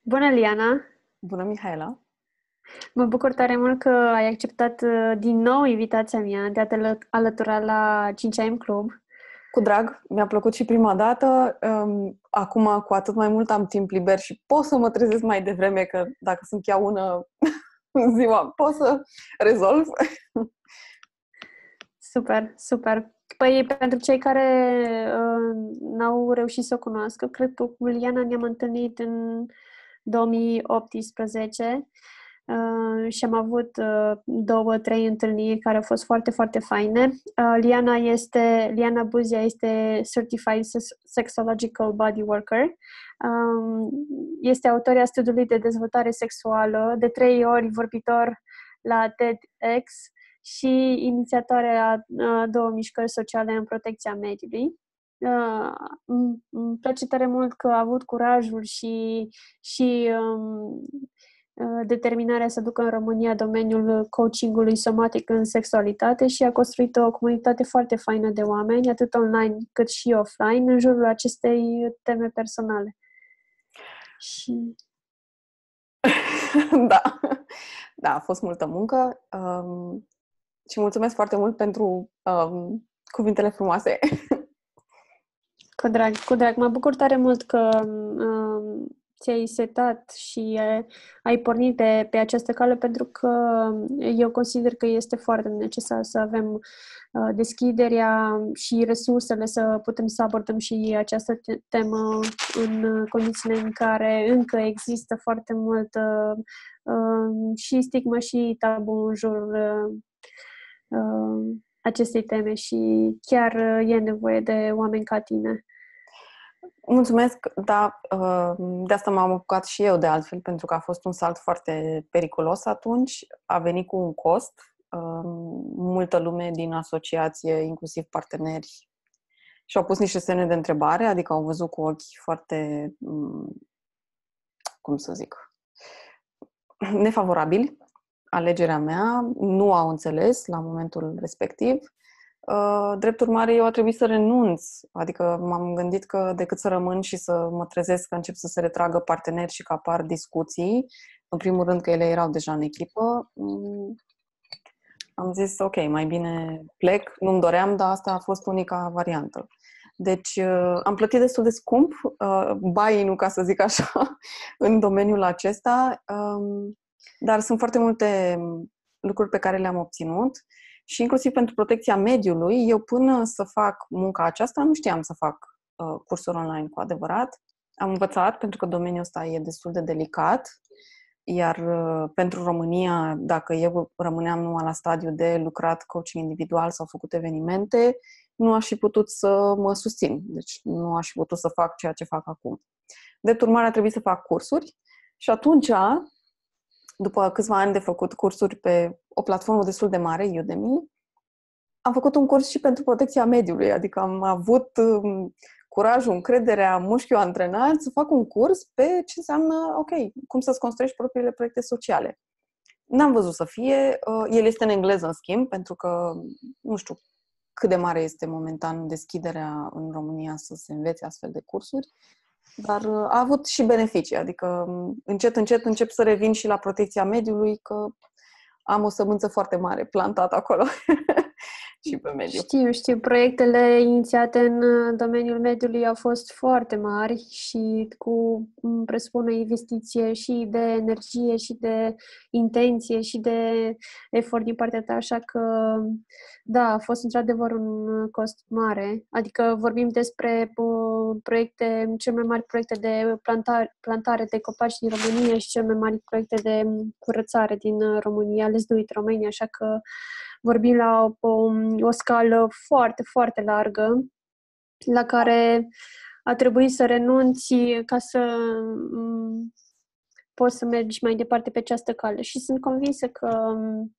Bună, Liana! Bună, Mihaela! Mă bucur tare mult că ai acceptat din nou invitația mea de a te alătura la 5AM Club. Cu drag, mi-a plăcut și prima dată. Acum, cu atât mai mult am timp liber și pot să mă trezesc mai devreme, că dacă sunt chiar una în ziua, pot să rezolv. Super, super! Păi, pentru cei care n-au reușit să o cunoască, cred că cu Liana ne-am întâlnit în 2018 și am avut două, trei întâlniri care au fost foarte, foarte faine. Liana Buzia este Certified Sexological Body Worker. Este autoarea studiului de dezvoltare sexuală, de 3 ori vorbitor la TEDx și inițiatoarea două mișcări sociale în protecția mediului. Îmi place tare mult că a avut curajul și determinarea să ducă în România domeniul coachingului somatic în sexualitate și a construit o comunitate foarte faină de oameni, atât online cât și offline, în jurul acestei teme personale. Și... Da. Da, a fost multă muncă și mulțumesc foarte mult pentru cuvintele frumoase. Cu drag, cu drag. Mă bucur tare mult că ți-ai setat și ai pornit pe această cale, pentru că eu consider că este foarte necesar să avem deschiderea și resursele să putem să abordăm și această temă în condițiile în care încă există foarte mult și stigmă și tabu în jurul acestei teme și chiar e nevoie de oameni ca tine. Mulțumesc, da, de asta m-am apucat și eu de altfel, pentru că a fost un salt foarte periculos atunci, a venit cu un cost, multă lume din asociație, inclusiv parteneri, și-au pus niște semne de întrebare, adică au văzut cu ochi foarte, cum să zic, nefavorabili alegerea mea, nu au înțeles la momentul respectiv. Drept urmare, eu a trebuit să renunț. Adică m-am gândit că decât să rămân și să mă trezesc că încep să se retragă parteneri și că apar discuții, în primul rând că ele erau deja în echipă, am zis, ok, mai bine plec, nu-mi doream, dar asta a fost unica variantă. Deci am plătit destul de scump buy-in-ul, ca să zic așa, în domeniul acesta, dar sunt foarte multe lucruri pe care le-am obținut și inclusiv pentru protecția mediului. Eu, până să fac munca aceasta, nu știam să fac cursuri online cu adevărat. Am învățat, pentru că domeniul ăsta e destul de delicat, iar pentru România, dacă eu rămâneam numai la stadiu de lucrat coaching individual sau făcut evenimente, nu aș fi putut să mă susțin. Deci nu aș fi putut să fac ceea ce fac acum. Drept urmare, a trebuit să fac cursuri și atunci, după câțiva ani de făcut cursuri pe o platformă destul de mare, Udemy, am făcut un curs și pentru protecția mediului, adică am avut curajul, încrederea, mușchiul antrenat să fac un curs pe ce înseamnă, ok, cum să-ți construiești propriile proiecte sociale. N-am văzut să fie, el este în engleză, în schimb, pentru că nu știu cât de mare este momentan deschiderea în România să se învețe astfel de cursuri, dar a avut și beneficii, adică încet, încet încep să revin și la protecția mediului, că am o sămânță foarte mare plantată acolo și pe mediu. Știu. Proiectele inițiate în domeniul mediului au fost foarte mari și presupun o investiție și de energie și de intenție și de efort din partea ta, așa că da, a fost într-adevăr un cost mare. Adică vorbim despre proiecte, cele mai mari proiecte de plantare de copaci din România și cele mai mari proiecte de curățare din România, Let's Do It Romania, așa că vorbim la o scală foarte, foarte largă, la care a trebuit să renunți ca să poți să mergi mai departe pe această cale. Și sunt convinsă că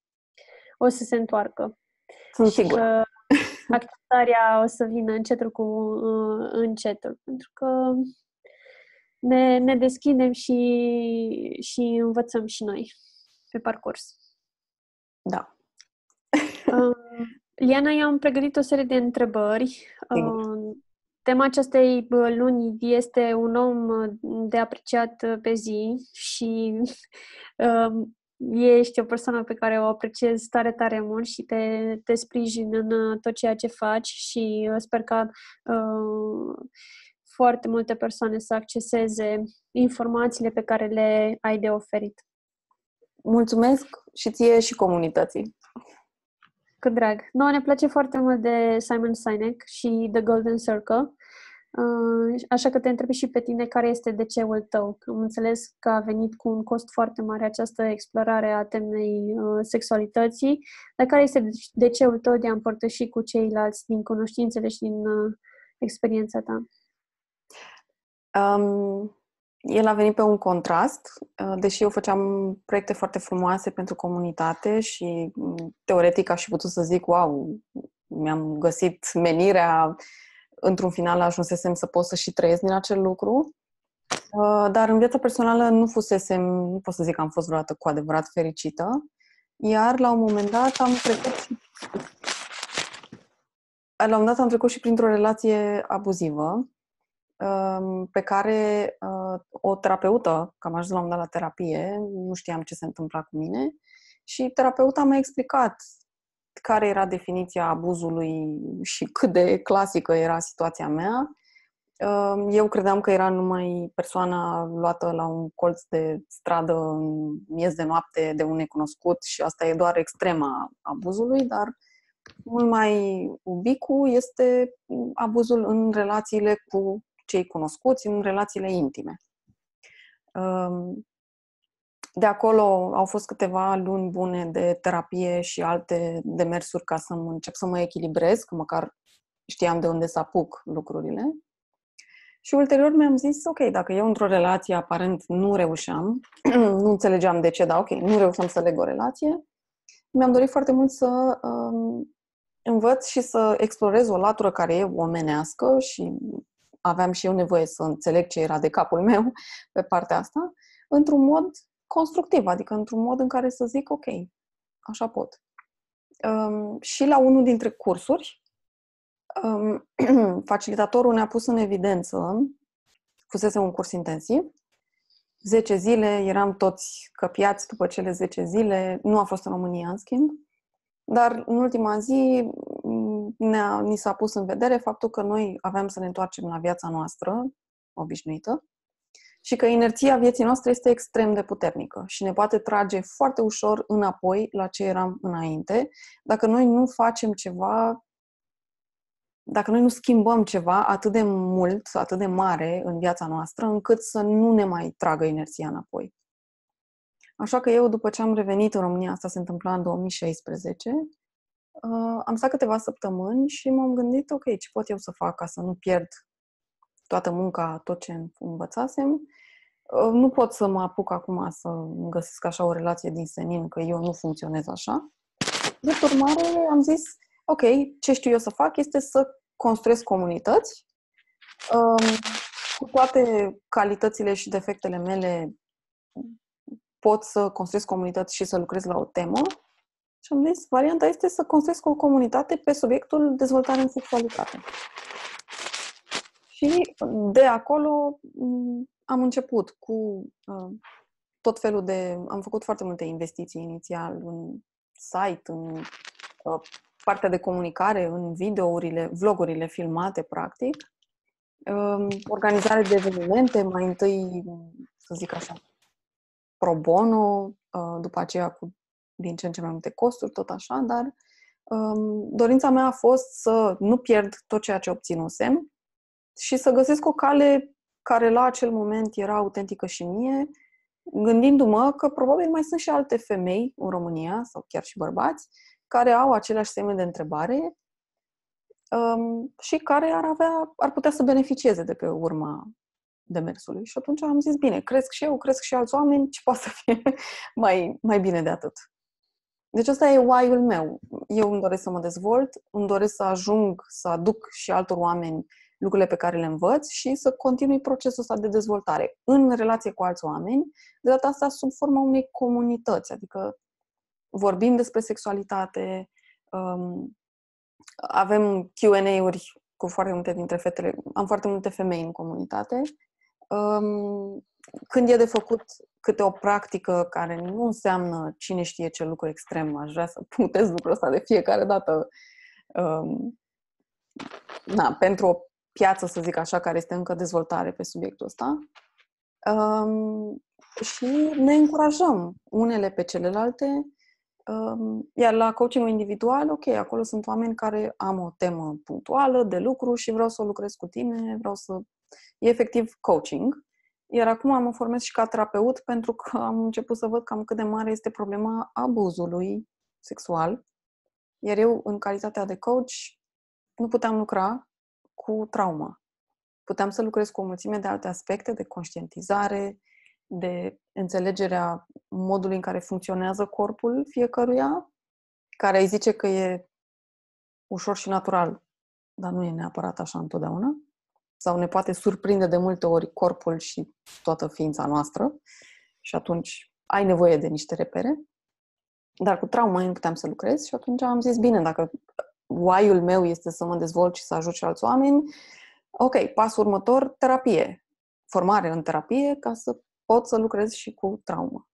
o să se întoarcă. Sunt și sigură. că acceptarea o să vină încetul cu încetul. Pentru că ne deschidem și învățăm și noi pe parcurs. Da. Liana, eu am pregătit o serie de întrebări tema acestei luni este un om de apreciat pe zi și ești o persoană pe care o apreciez tare, tare mult și te sprijin în tot ceea ce faci și sper ca foarte multe persoane să acceseze informațiile pe care le ai de oferit. Mulțumesc și ție și comunității. Cu drag. Nouă ne place foarte mult de Simon Sinek și The Golden Circle, așa că te întreb și pe tine care este DC-ul tău. Am înțeles că a venit cu un cost foarte mare această explorare a temei sexualității, dar care este DC-ul tău de a împărtăși cu ceilalți din cunoștințele și din experiența ta? El a venit pe un contrast, deși eu făceam proiecte foarte frumoase pentru comunitate și teoretic aș fi putut să zic, wow, mi-am găsit menirea, într-un final ajunsesem să pot să și trăiesc din acel lucru, dar în viața personală nu pot să zic că am fost vreodată cu adevărat fericită, iar la un moment dat am trecut și printr-o relație abuzivă, pe care o terapeută, că am ajuns la un moment dat la terapie, nu știam ce se întâmpla cu mine, și terapeuta mi-a explicat care era definiția abuzului și cât de clasică era situația mea. Eu credeam că era numai persoana luată la un colț de stradă în miez de noapte de un necunoscut și asta e doar extrema abuzului, dar mult mai ubicu este abuzul în relațiile cu cei cunoscuți, în relațiile intime. De acolo au fost câteva luni bune de terapie și alte demersuri ca să încep să mă echilibrez, că măcar știam de unde să apuc lucrurile. Și ulterior mi-am zis, ok, dacă eu într-o relație aparent nu reușeam, nu înțelegeam de ce, dar ok, nu reușeam să leg o relație, mi-am dorit foarte mult să învăț și să explorez o latură care e omenească și aveam și eu nevoie să înțeleg ce era de capul meu pe partea asta, într-un mod constructiv, adică într-un mod în care să zic, ok, așa pot. Și la unul dintre cursuri, facilitatorul ne-a pus în evidență, fusese un curs intensiv, 10 zile, eram toți căpiați după cele 10 zile, nu a fost în România, în schimb, dar în ultima zi ni s-a pus în vedere faptul că noi aveam să ne întoarcem la viața noastră obișnuită și că inerția vieții noastre este extrem de puternică și ne poate trage foarte ușor înapoi la ce eram înainte, dacă noi nu facem ceva, dacă noi nu schimbăm ceva atât de mult, atât de mare în viața noastră, încât să nu ne mai tragă inerția înapoi. Așa că eu, după ce am revenit în România, asta se întâmpla în 2016, am stat câteva săptămâni și m-am gândit, ok, ce pot eu să fac ca să nu pierd toată munca, tot ce învățasem. Nu pot să mă apuc acum să îmi găsesc așa o relație din senin, că eu nu funcționez așa. De urmare, am zis, ok, ce știu eu să fac este să construiesc comunități. Cu toate calitățile și defectele mele, pot să construiesc comunități și să lucrez la o temă. Și am zis, varianta este să construiesc o comunitate pe subiectul dezvoltare în sexualitate. Și de acolo am început cu tot felul de... Am făcut foarte multe investiții inițial în site, în partea de comunicare, în videourile, vlogurile filmate, practic. Organizare de evenimente, mai întâi, să zic așa, pro bono, după aceea cu din ce în ce mai multe costuri, tot așa, dar dorința mea a fost să nu pierd tot ceea ce obținusem și să găsesc o cale care la acel moment era autentică și mie, gândindu-mă că probabil mai sunt și alte femei în România, sau chiar și bărbați, care au aceleași semne de întrebare și care ar putea să beneficieze de pe urma demersului. Și atunci am zis, bine, cresc și eu, cresc și alți oameni, ce poate să fie mai bine de atât. Deci ăsta e why-ul meu. Eu îmi doresc să mă dezvolt, îmi doresc să ajung să aduc și altor oameni lucrurile pe care le învăț și să continui procesul ăsta de dezvoltare în relație cu alți oameni, de data asta sub forma unei comunități. Adică vorbim despre sexualitate, avem Q&A-uri cu foarte multe dintre fetele, am foarte multe femei în comunitate. Când e de făcut câte o practică care nu înseamnă cine știe ce lucru extrem, aș vrea să punctez lucrul ăsta de fiecare dată, pentru o piață, să zic așa, care este încă dezvoltare pe subiectul ăsta. Și ne încurajăm unele pe celelalte. Iar la coaching individual, ok, acolo sunt oameni care am o temă punctuală de lucru și vreau să o lucrez cu tine, e efectiv coaching. Iar acum mă formez și ca terapeut pentru că am început să văd cam cât de mare este problema abuzului sexual. Iar eu, în calitatea de coach, nu puteam lucra cu traumă. Puteam să lucrez cu o mulțime de alte aspecte, de conștientizare, de înțelegerea modului în care funcționează corpul fiecăruia, care îi zice că e ușor și natural, dar nu e neapărat așa întotdeauna. Sau ne poate surprinde de multe ori corpul și toată ființa noastră și atunci ai nevoie de niște repere. Dar cu trauma nu puteam să lucrez și atunci am zis, bine, dacă why-ul meu este să mă dezvolt și să ajut și alți oameni, ok, pasul următor, terapie. Formare în terapie ca să pot să lucrez și cu traumă.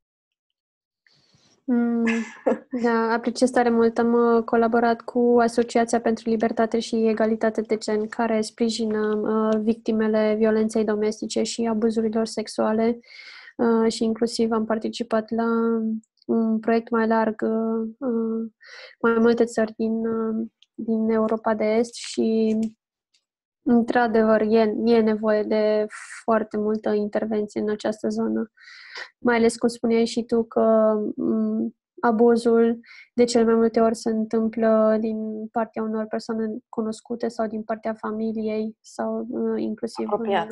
Da, apreciez tare mult. Am colaborat cu Asociația pentru Libertate și Egalitate de Gen, care sprijină victimele violenței domestice și abuzurilor sexuale și inclusiv am participat la un proiect mai larg, mai multe țări din Europa de Est și într-adevăr, e nevoie de foarte multă intervenție în această zonă. Mai ales, cum spuneai și tu, că abuzul de cel mai multe ori se întâmplă din partea unor persoane cunoscute sau din partea familiei sau inclusiv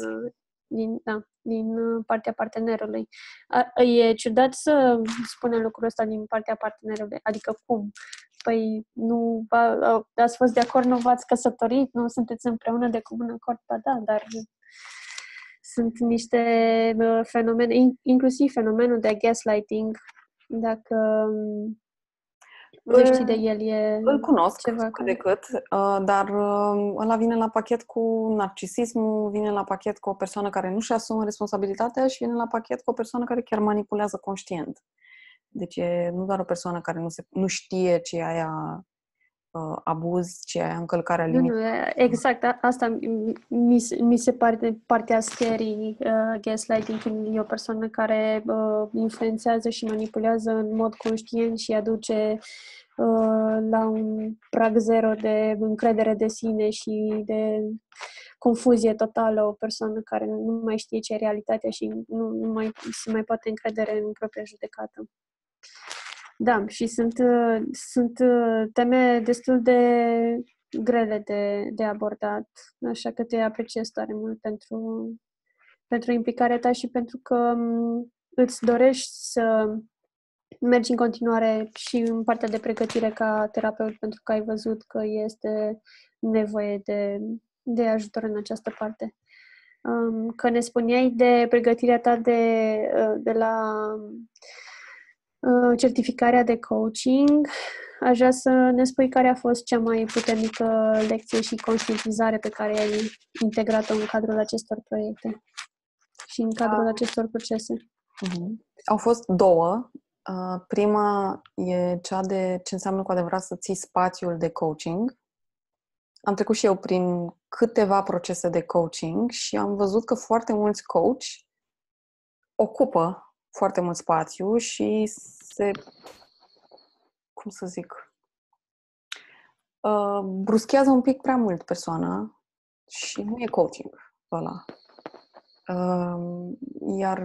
din partea partenerului. E ciudat să spunem lucrul ăsta din partea partenerului. Adică cum? Păi nu ați fost de acord, nu v-ați căsătorit, nu sunteți împreună de comun acord, da, dar sunt niște fenomene, inclusiv fenomenul de gaslighting, dacă nu știi de el, e îl cunosc ceva cât de cât, dar ăla vine la pachet cu narcisismul, vine la pachet cu o persoană care nu-și asumă responsabilitatea și vine la pachet cu o persoană care chiar manipulează conștient. Deci e nu doar o persoană care nu știe ce e aia abuz, ce e aia încălcarea limitei. Exact, asta mi se pare partea scary, gaslighting, când e o persoană care influențează și manipulează în mod conștient și aduce la un prag zero de încredere de sine și de confuzie totală o persoană care nu mai știe ce e realitatea și nu mai se mai poate încredere în propria judecată. Da, și sunt teme destul de grele de abordat, așa că te apreciez tare mult pentru implicarea ta și pentru că îți dorești să mergi în continuare și în partea de pregătire ca terapeut, pentru că ai văzut că este nevoie de ajutor în această parte. Că ne spuneai de pregătirea ta de la certificarea de coaching, aș vrea să ne spui care a fost cea mai puternică lecție și conștientizare pe care ai integrat-o în cadrul acestor proiecte și în cadrul acestor procese. Au fost două. Prima e cea de ce înseamnă cu adevărat să ții spațiul de coaching. Am trecut și eu prin câteva procese de coaching și am văzut că foarte mulți coach ocupă foarte mult spațiu și cum să zic, bruschează un pic prea mult persoana și nu e coaching ăla. Iar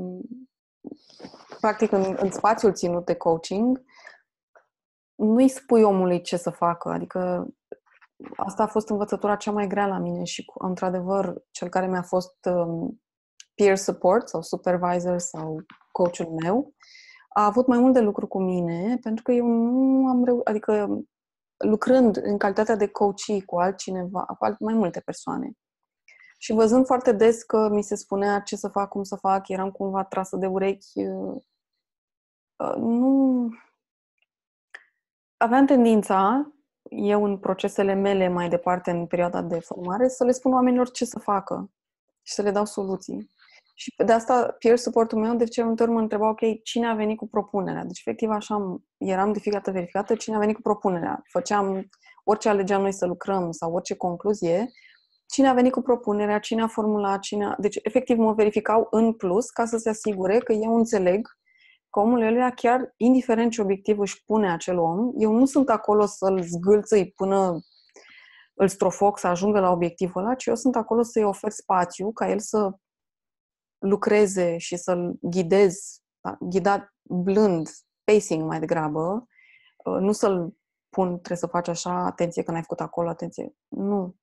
practic în spațiul ținut de coaching nu-i spui omului ce să facă, adică asta a fost învățătura cea mai grea la mine și într-adevăr cel care mi-a fost peer support sau supervisor sau coachul meu a avut mai mult de lucru cu mine pentru că eu nu am reușit, adică lucrând în calitatea de coachee cu altcineva, cu mai multe persoane și văzând foarte des că mi se spunea ce să fac, cum să fac, eram cumva trasă de urechi, nu aveam tendința eu în procesele mele mai departe, în perioada de formare, să le spun oamenilor ce să facă și să le dau soluții. Și de asta peer support-ul meu de ce multe ori mă întreba, ok, cine a venit cu propunerea? Deci, efectiv, așa eram de fiecare dată verificată cine a venit cu propunerea. Făceam, orice alegeam noi să lucrăm sau orice concluzie, cine a venit cu propunerea, cine a formulat, Deci, efectiv, mă verificau în plus ca să se asigure că eu înțeleg că omul ăla chiar, indiferent ce obiectiv își pune acel om, eu nu sunt acolo să-l zgâlțăi până îl strofoc să ajungă la obiectivul ăla, ci eu sunt acolo să-i ofer spațiu ca el să lucreze și să-l ghidez, da? Ghidat blând, pacing mai degrabă, nu să-l pun, trebuie să faci așa, atenție că n-ai făcut acolo, atenție. Nu.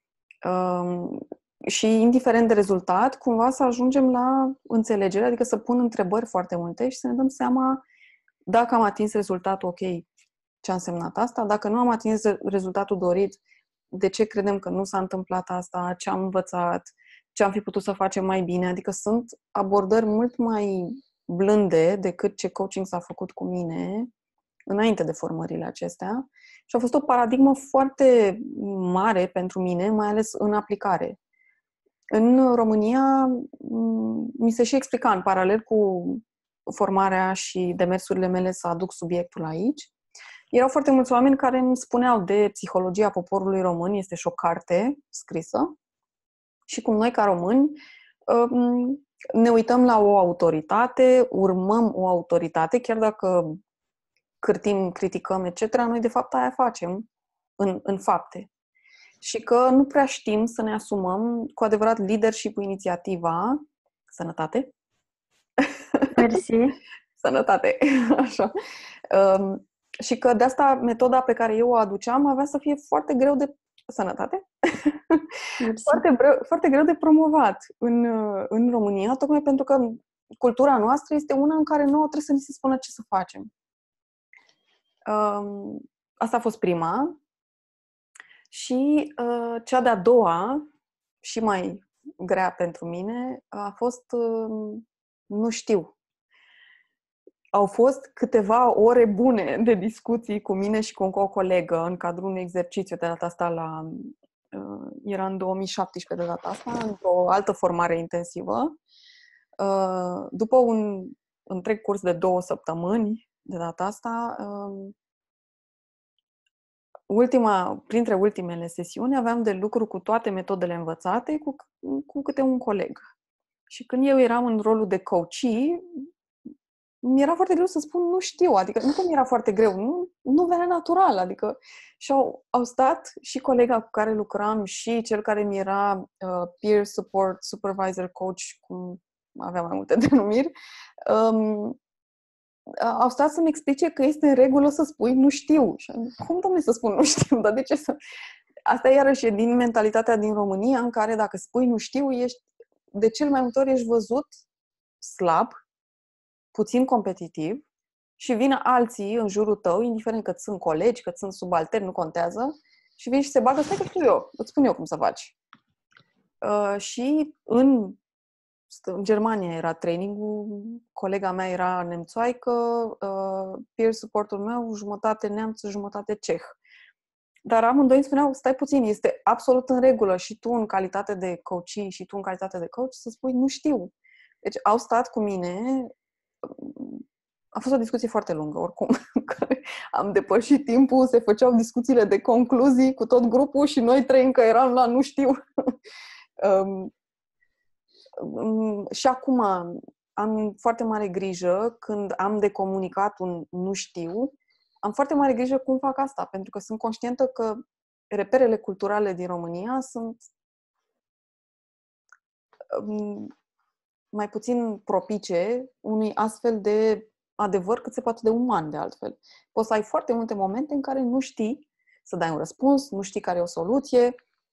Și indiferent de rezultat, cumva să ajungem la înțelegere, adică să pun întrebări foarte multe și să ne dăm seama dacă am atins rezultatul, ok, ce a însemnat asta, dacă nu am atins rezultatul dorit, de ce credem că nu s-a întâmplat asta, ce am învățat, ce am fi putut să facem mai bine, adică sunt abordări mult mai blânde decât ce coaching s-a făcut cu mine înainte de formările acestea și a fost o paradigmă foarte mare pentru mine, mai ales în aplicare. În România mi se și explica în paralel cu formarea și demersurile mele să aduc subiectul aici. Erau foarte mulți oameni care îmi spuneau de Psihologia poporului român, este și o carte scrisă, și cum noi ca români ne uităm la o autoritate, urmăm o autoritate, chiar dacă cârtim, criticăm, etc., noi de fapt aia facem în fapte. Și că nu prea știm să ne asumăm cu adevărat leadership-ul, inițiativa. Sănătate? Mersi. Sănătate, așa. Și că de asta metoda pe care eu o aduceam avea să fie foarte greu de sănătate? Foarte greu de promovat în România, tocmai pentru că cultura noastră este una în care nouă trebuie să ni se spună ce să facem. Asta a fost prima. Și cea de-a doua, și mai grea pentru mine, a fost nu știu. Au fost câteva ore bune de discuții cu mine și cu o colegă în cadrul unui exercițiu de data asta era în 2017 de data asta, într-o altă formare intensivă. După un întreg curs de 2 săptămâni de data asta, printre ultimele sesiuni aveam de lucru cu toate metodele învățate cu câte un coleg. Și când eu eram în rolul de coachee, mi-era foarte greu să spun nu știu, adică nu că mi-era foarte greu, nu venea natural, adică și au stat și colega cu care lucram și cel care mi era peer support, supervisor, coach, cum avea mai multe denumiri, au stat să-mi explice că este în regulă să spui nu știu. Și cum, dom'le, să spun nu știu? Dar de ce să... Asta iarăși e din mentalitatea din România, în care dacă spui nu știu, de cel mai multe ori ești văzut slab, puțin competitiv și vin alții în jurul tău, indiferent că sunt colegi, că sunt subalterni, nu contează, și vin și se bagă, stai că știu eu, îți spun eu cum să faci. Și în Germania era training-ul, colega mea era nemțoaică, peer support-ul meu, jumătate neamț, jumătate ceh. Dar amândoi îmi spuneau, stai puțin, este absolut în regulă și tu în calitate de coachee și tu în calitate de coach să spui nu știu. Deci au stat cu mine, a fost o discuție foarte lungă oricum, care am depășit timpul, se făceau discuțiile de concluzii cu tot grupul și noi trei încă eram la nu știu. Și acum am foarte mare grijă când am de comunicat un nu știu, am foarte mare grijă cum fac asta, pentru că sunt conștientă că reperele culturale din România sunt mai puțin propice unui astfel de adevăr cât se poate de uman, de altfel. Poți să ai foarte multe momente în care nu știi să dai un răspuns, nu știi care e o soluție,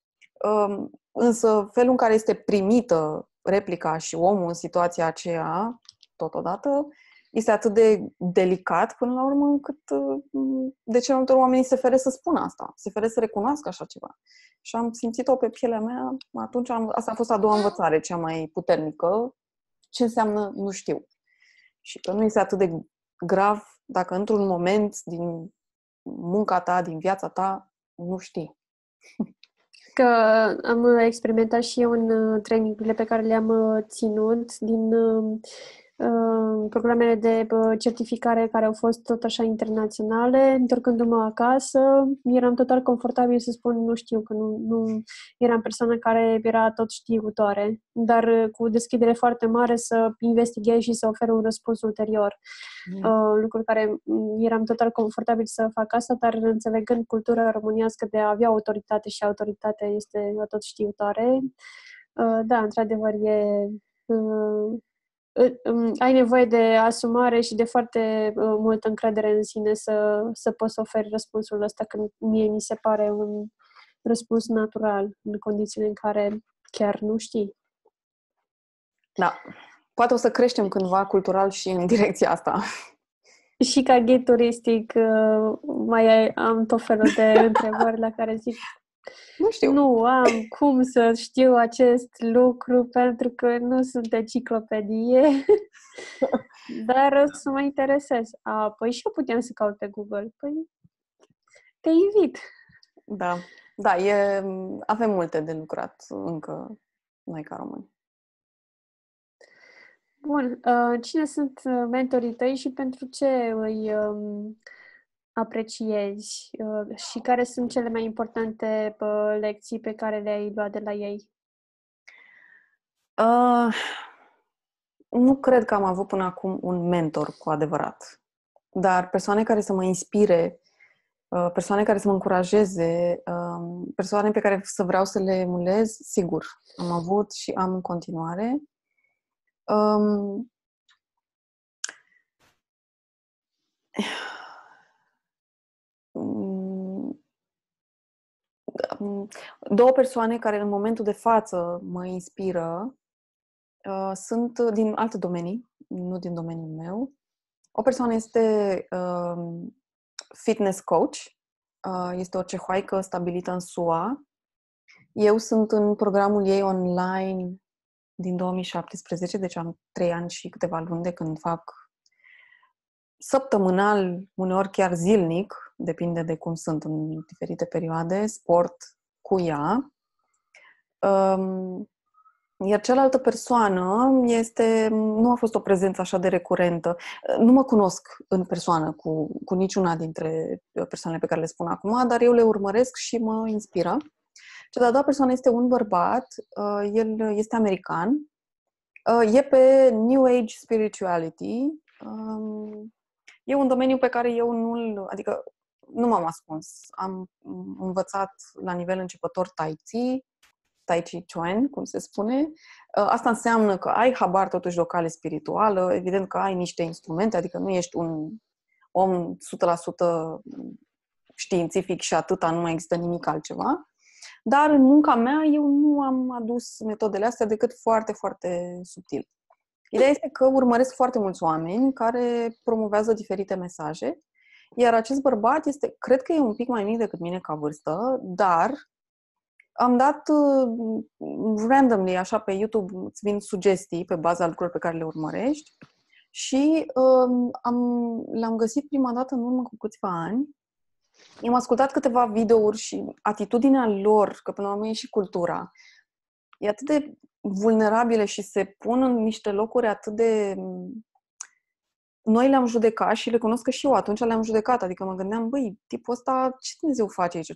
însă felul în care este primită replica și omul în situația aceea, totodată, este atât de delicat până la urmă încât de ce multe ori oamenii se feresc să spună asta, se feresc să recunoască așa ceva. Și am simțit-o pe pielea mea, atunci asta a fost a doua învățare, cea mai puternică, ce înseamnă nu știu. Și că nu este atât de grav dacă într-un moment din munca ta, din viața ta, nu știi. Că am experimentat și eu în trainingurile pe care le-am ținut din programele de certificare care au fost tot așa internaționale. Întorcându-mă acasă, eram total confortabil să spun nu știu, că nu eram persoană care era tot știutoare, dar cu deschidere foarte mare să investighez și să ofer un răspuns ulterior. Lucruri care eram total confortabil să fac asta, dar înțelegând cultura românească de a avea autoritate și autoritatea este tot știutoare, da, într-adevăr ai nevoie de asumare și de foarte multă încredere în sine să poți oferi răspunsul ăsta, când mie mi se pare un răspuns natural în condițiile în care chiar nu știi. Da. Poate o să creștem cândva cultural și în direcția asta. Și ca ghid turistic mai am tot felul de întrebări la care zic nu știu. Nu am cum să știu acest lucru pentru că nu sunt enciclopedie, dar o să mă interesez. Păi și eu puteam să caut pe Google. Păi te invit. Da, avem multe de lucrat încă noi ca români. Bun. Cine sunt mentorii tăi și pentru ce îi apreciezi și care sunt cele mai importante lecții pe care le-ai luat de la ei? Nu cred că am avut până acum un mentor cu adevărat, dar persoane care să mă inspire, persoane care să mă încurajeze, persoane pe care să vreau să le emulez, sigur, am avut și am în continuare. Două persoane care în momentul de față mă inspiră sunt din alte domenii, nu din domeniul meu. O persoană este fitness coach, este o cehoaică stabilită în SUA. Eu sunt în programul ei online din 2017, deci am 3 ani și câteva luni de când fac săptămânal, uneori chiar zilnic, depinde de cum sunt în diferite perioade, sport cu ea. Iar cealaltă persoană nu a fost o prezență așa de recurentă. Nu mă cunosc în persoană cu niciuna dintre persoanele pe care le spun acum, dar eu le urmăresc și mă inspiră. Cea de-a doua persoană este un bărbat, el este american, e pe New Age Spirituality. E un domeniu pe care eu nu m-am ascuns. Am învățat la nivel începător Tai Chi Chuan, cum se spune. Asta înseamnă că ai habar totuși de o cale spirituală, evident că ai niște instrumente, adică nu ești un om 100% științific și atâta, nu mai există nimic altceva. Dar în munca mea eu nu am adus metodele astea decât foarte, foarte subtil. Ideea este că urmăresc foarte mulți oameni care promovează diferite mesaje, iar acest bărbat cred că e un pic mai mic decât mine ca vârstă, dar am dat randomly, așa, pe YouTube, îți vin sugestii pe baza lucrurilor pe care le urmărești și l-am găsit prima dată în urmă cu câțiva ani. I-am ascultat câteva videouri și atitudinea lor, că până la urmă e și cultura, e atât de vulnerabile și se pun în niște locuri atât de... Noi le-am judecat și le cunosc că și eu atunci le-am judecat, adică mă gândeam, băi, tipul ăsta, ce Dumnezeu face aici?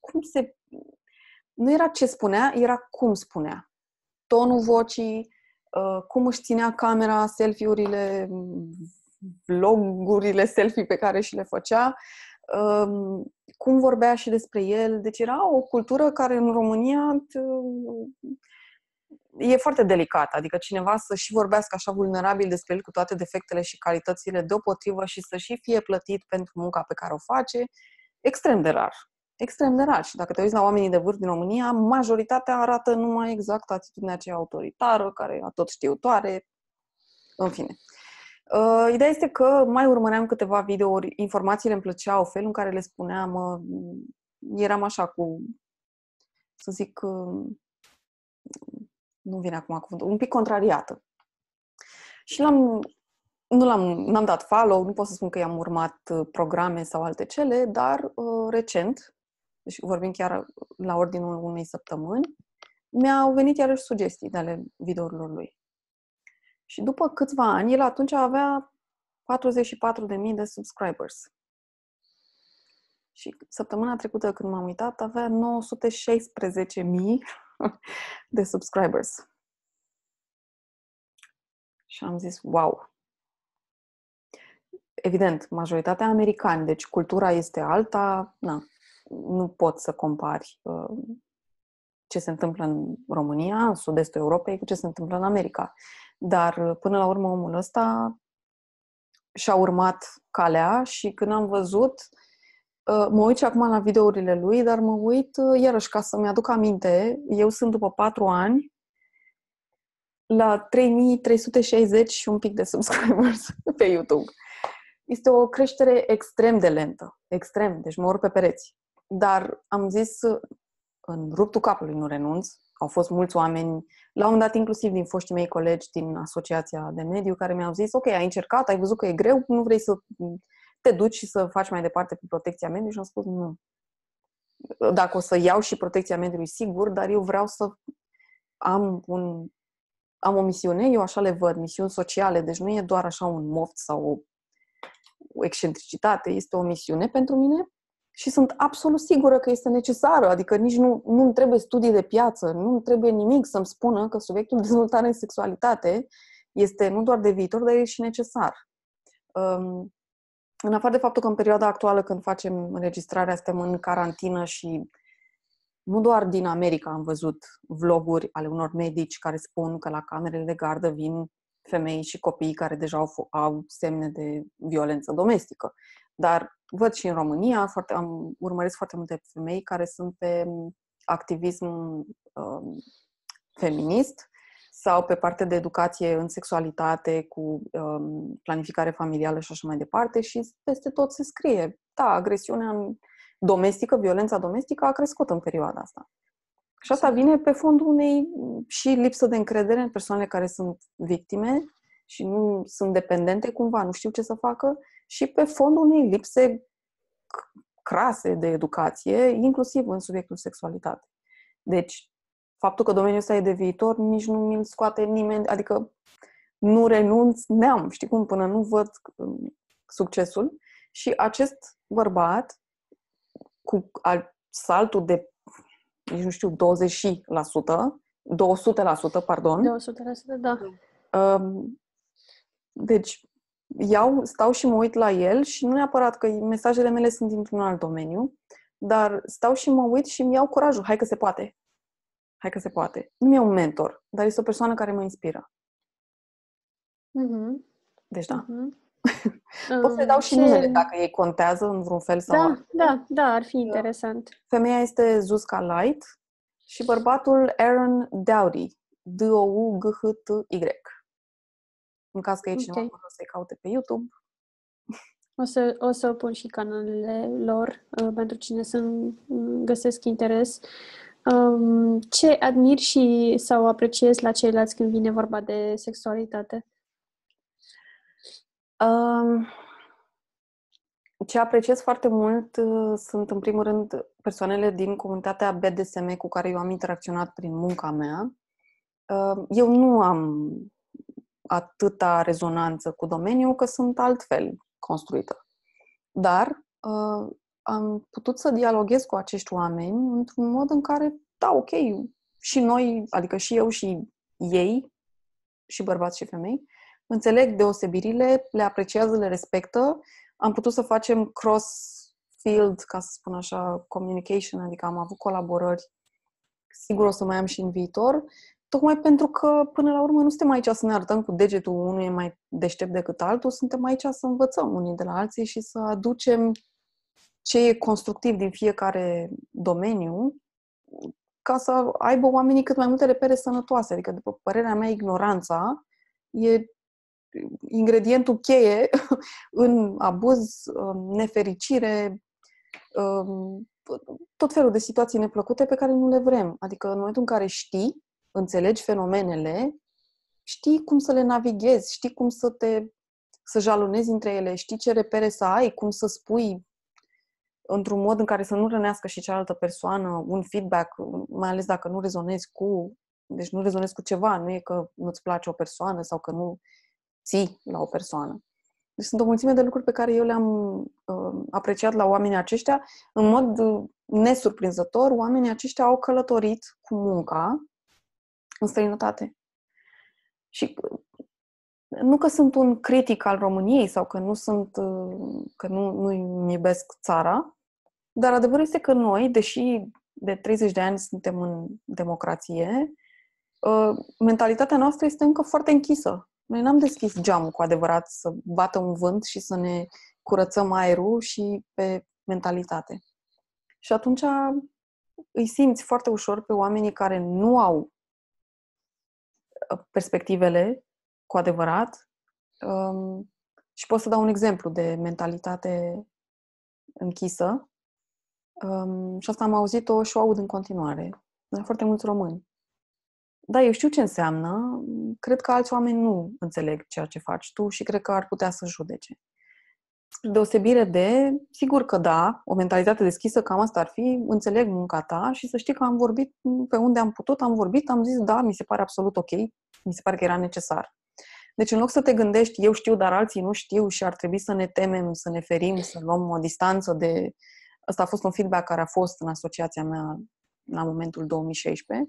Nu era ce spunea, era cum spunea. Tonul vocii, cum își ținea camera, selfie-urile, vlogurile selfie pe care și le făcea, cum vorbea și despre el. Deci era o cultură care în România e foarte delicată. Adică cineva să și vorbească așa vulnerabil despre el cu toate defectele și calitățile deopotrivă și să și fie plătit pentru munca pe care o face, extrem de rar. Extrem de rar. Și dacă te uiți la oamenii de vârf din România, majoritatea arată numai exact atitudinea aceea autoritară, care a tot știutoare, în fine. Ideea este că mai urmăream câteva videouri, informațiile îmi plăceau, felul în care le spuneam, eram așa să zic, nu vine acum cuvântul, un pic contrariată. Și n-am dat follow, nu pot să spun că i-am urmat programe sau alte cele, dar recent deci vorbim chiar la ordinul unei săptămâni, mi-au venit iarăși sugestii de ale videourilor lui. Și după câțiva ani, el atunci avea 44.000 de subscribers. Și săptămâna trecută, când m-am uitat, avea 916.000 de subscribers. Și am zis, wow! Evident, majoritatea americani, deci cultura este alta, nu pot să compari ce se întâmplă în România, în sud-estul Europei, cu ce se întâmplă în America. Dar, până la urmă, omul ăsta și-a urmat calea și când am văzut, mă uit și acum la videourile lui, dar mă uit, iarăși, ca să-mi aduc aminte, eu sunt după 4 ani la 3360 și un pic de subscribers pe YouTube. Este o creștere extrem de lentă. Extrem. Deci mă urc pe pereți. Dar am zis, în ruptul capului nu renunț. Au fost mulți oameni, la un moment dat inclusiv din foștii mei colegi din Asociația de Mediu, care mi-au zis, ok, ai încercat, ai văzut că e greu, nu vrei să te duci și să faci mai departe pe protecția mediului? Și am spus, nu. Dacă o să iau și protecția mediului, sigur, dar eu vreau să am o misiune, eu așa le văd, misiuni sociale, deci nu e doar așa un moft sau o excentricitate, este o misiune pentru mine și sunt absolut sigură că este necesară, adică nici nu trebuie studii de piață, nu trebuie nimic să-mi spună că subiectul dezvoltare în sexualitate este nu doar de viitor, dar e și necesar. În afară de faptul că în perioada actuală, când facem înregistrarea, suntem în carantină și nu doar din America am văzut vloguri ale unor medici care spun că la camerele de gardă vin femei și copii care deja au semne de violență domestică. Dar văd și în România, urmăresc foarte multe femei care sunt pe activism feminist sau pe partea de educație în sexualitate, cu planificare familială și așa mai departe și peste tot se scrie. Da, agresiunea domestică, violența domestică a crescut în perioada asta. Și asta vine pe fondul unei și lipsă de încredere în persoanele care sunt victime și nu sunt dependente cumva, nu știu ce să facă, și pe fondul unei lipse crase de educație, inclusiv în subiectul sexualitate. Deci, faptul că domeniul ăsta e de viitor, nici nu mi-l scoate nimeni, adică nu renunț neam, știi cum, până nu văd succesul. Și acest bărbat, cu saltul de, nici nu știu, 200%, pardon. 200%, da. Deci, stau și mă uit la el și nu neapărat că mesajele mele sunt dintr-un alt domeniu, dar stau și mă uit și îmi iau curajul. Hai că se poate. Hai că se poate. Nu e un mentor, dar este o persoană care mă inspiră. Mm-hmm. Deci, da. Pot să le dau și numele, dacă ei contează în vreun fel sau altul. Da, ar fi interesant. Femeia este Zuzka Light și bărbatul Aaron Doughty. D-O-U-G-H-T-Y. În caz că e cineva care o să-i caute pe YouTube. O să pun și canalele lor pentru cine să găsesc interes. Ce admiri sau apreciezi la ceilalți când vine vorba de sexualitate? Ce apreciez foarte mult sunt, în primul rând, persoanele din comunitatea BDSM cu care eu am interacționat prin munca mea. Eu nu am atâta rezonanță cu domeniul, că sunt altfel construită. Dar am putut să dialoghez cu acești oameni într-un mod în care, da, ok, și noi, adică și eu și ei, și bărbați și femei, înțeleg deosebirile, le apreciază, le respectă. Am putut să facem cross-field, ca să spun așa, communication, adică am avut colaborări. Sigur o să mai am și în viitor, tocmai pentru că, până la urmă, nu suntem aici să ne arătăm cu degetul, unul e mai deștept decât altul, suntem aici să învățăm unii de la alții și să aducem ce e constructiv din fiecare domeniu, ca să aibă oamenii cât mai multe repere sănătoase. Adică, după părerea mea, ignoranța e ingredientul cheie în abuz, nefericire, tot felul de situații neplăcute pe care nu le vrem. Adică în momentul în care știi, înțelegi fenomenele, știi cum să le navighezi, știi cum să jalonezi între ele, știi ce repere să ai, cum să spui într-un mod în care să nu rănească și cealaltă persoană, un feedback, mai ales dacă nu rezonezi deci nu rezonezi cu ceva, nu e că nu-ți place o persoană sau că nu ții la o persoană. Deci sunt o mulțime de lucruri pe care eu le-am apreciat la oamenii aceștia. În mod nesurprinzător, oamenii aceștia au călătorit cu munca în străinătate. Și nu că sunt un critic al României sau că nu iubesc țara, dar adevărul este că noi, deși de 30 de ani suntem în democrație, mentalitatea noastră este încă foarte închisă. Noi n-am deschis geamul cu adevărat să bată un vânt și să ne curățăm aerul și pe mentalitate. Și atunci îi simți foarte ușor pe oamenii care nu au perspectivele cu adevărat. Și pot să dau un exemplu de mentalitate închisă. Și asta am auzit-o și o aud în continuare. De la foarte mulți români. Da, eu știu ce înseamnă. Cred că alți oameni nu înțeleg ceea ce faci tu și cred că ar putea să judece. Deosebire de, sigur că da, o mentalitate deschisă, cam asta ar fi, înțeleg munca ta și să știi că am vorbit pe unde am putut, am vorbit, am zis da, mi se pare absolut ok, mi se pare că era necesar. Deci în loc să te gândești, eu știu, dar alții nu știu și ar trebui să ne temem, să ne ferim, să luăm o distanță de... Ăsta a fost un feedback care a fost în asociația mea la momentul 2016.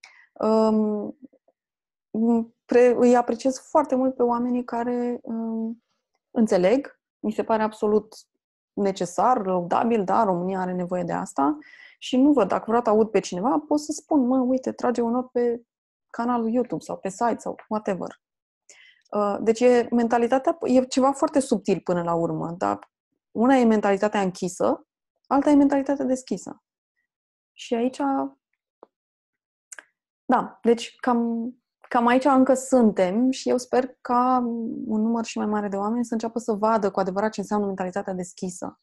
Îi apreciez foarte mult pe oamenii care înțeleg. Mi se pare absolut necesar, lăudabil, da, România are nevoie de asta și nu văd, dacă vreau să aud pe cineva, pot să spun, uite, trage un not pe canalul YouTube sau pe site sau whatever. Deci mentalitatea e ceva foarte subtil până la urmă, dar una e mentalitatea închisă, alta e mentalitatea deschisă. Și aici, da, deci cam aici încă suntem și eu sper ca un număr și mai mare de oameni să înceapă să vadă cu adevărat ce înseamnă mentalitatea deschisă.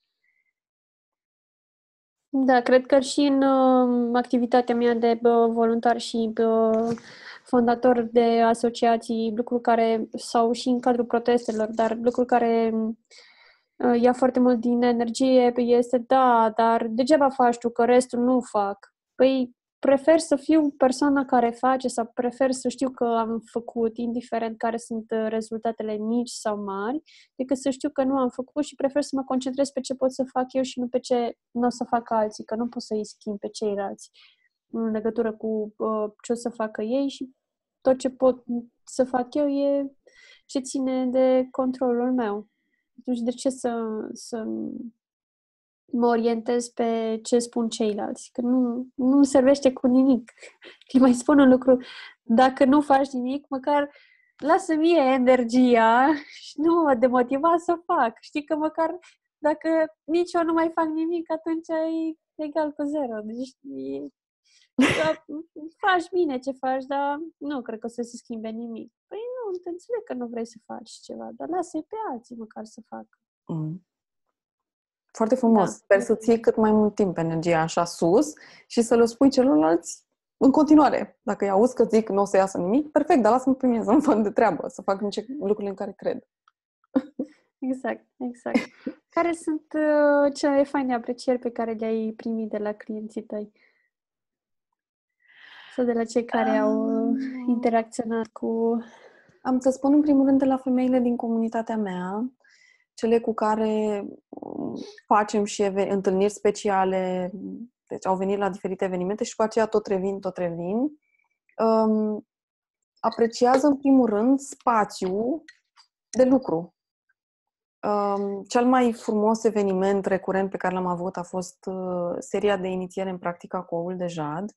Da, cred că și în activitatea mea de voluntar și fondator de asociații, lucruri care, sau și în cadrul protestelor, dar lucruri care ia foarte mult din energie este, da, dar degeaba faci tu, că restul nu fac. Păi, prefer să fiu persoana care face sau prefer să știu că am făcut, indiferent care sunt rezultatele mici sau mari, decât să știu că nu am făcut și prefer să mă concentrez pe ce pot să fac eu și nu pe ce nu o să facă alții, că nu pot să îi schimb pe ceilalți în legătură cu ce o să facă ei și tot ce pot să fac eu e ce ține de controlul meu. Atunci de ce să mă orientez pe ce spun ceilalți? Că nu servește cu nimic. Îi mai spun un lucru. Dacă nu faci nimic, măcar lasă mie energia și nu mă demotiva să fac. Știi că măcar dacă nici eu nu mai fac nimic, atunci e egal cu zero. Deci faci bine ce faci, dar nu cred că o să se schimbe nimic. Păi nu, te înțeleg că nu vrei să faci ceva, dar lasă-i pe alții măcar să facă. Foarte frumos. Da. Sper să ții cât mai mult timp energia așa sus și să le spui celorlalți în continuare. Dacă îi auzi că zic nu o să iasă nimic, perfect, dar lasă-mă pe mine să nu fac de treabă, să fac lucrurile în care cred. Exact. Care sunt cele mai faine aprecieri pe care le-ai primit de la clienții tăi? Sau de la cei care au interacționat cu... Am să spun în primul rând de la femeile din comunitatea mea, cele cu care facem și întâlniri speciale, deci au venit la diferite evenimente și cu aceea tot revin. Apreciază în primul rând spațiul de lucru. Cel mai frumos eveniment recurent pe care l-am avut a fost seria de inițiere în practica cu oul de jad.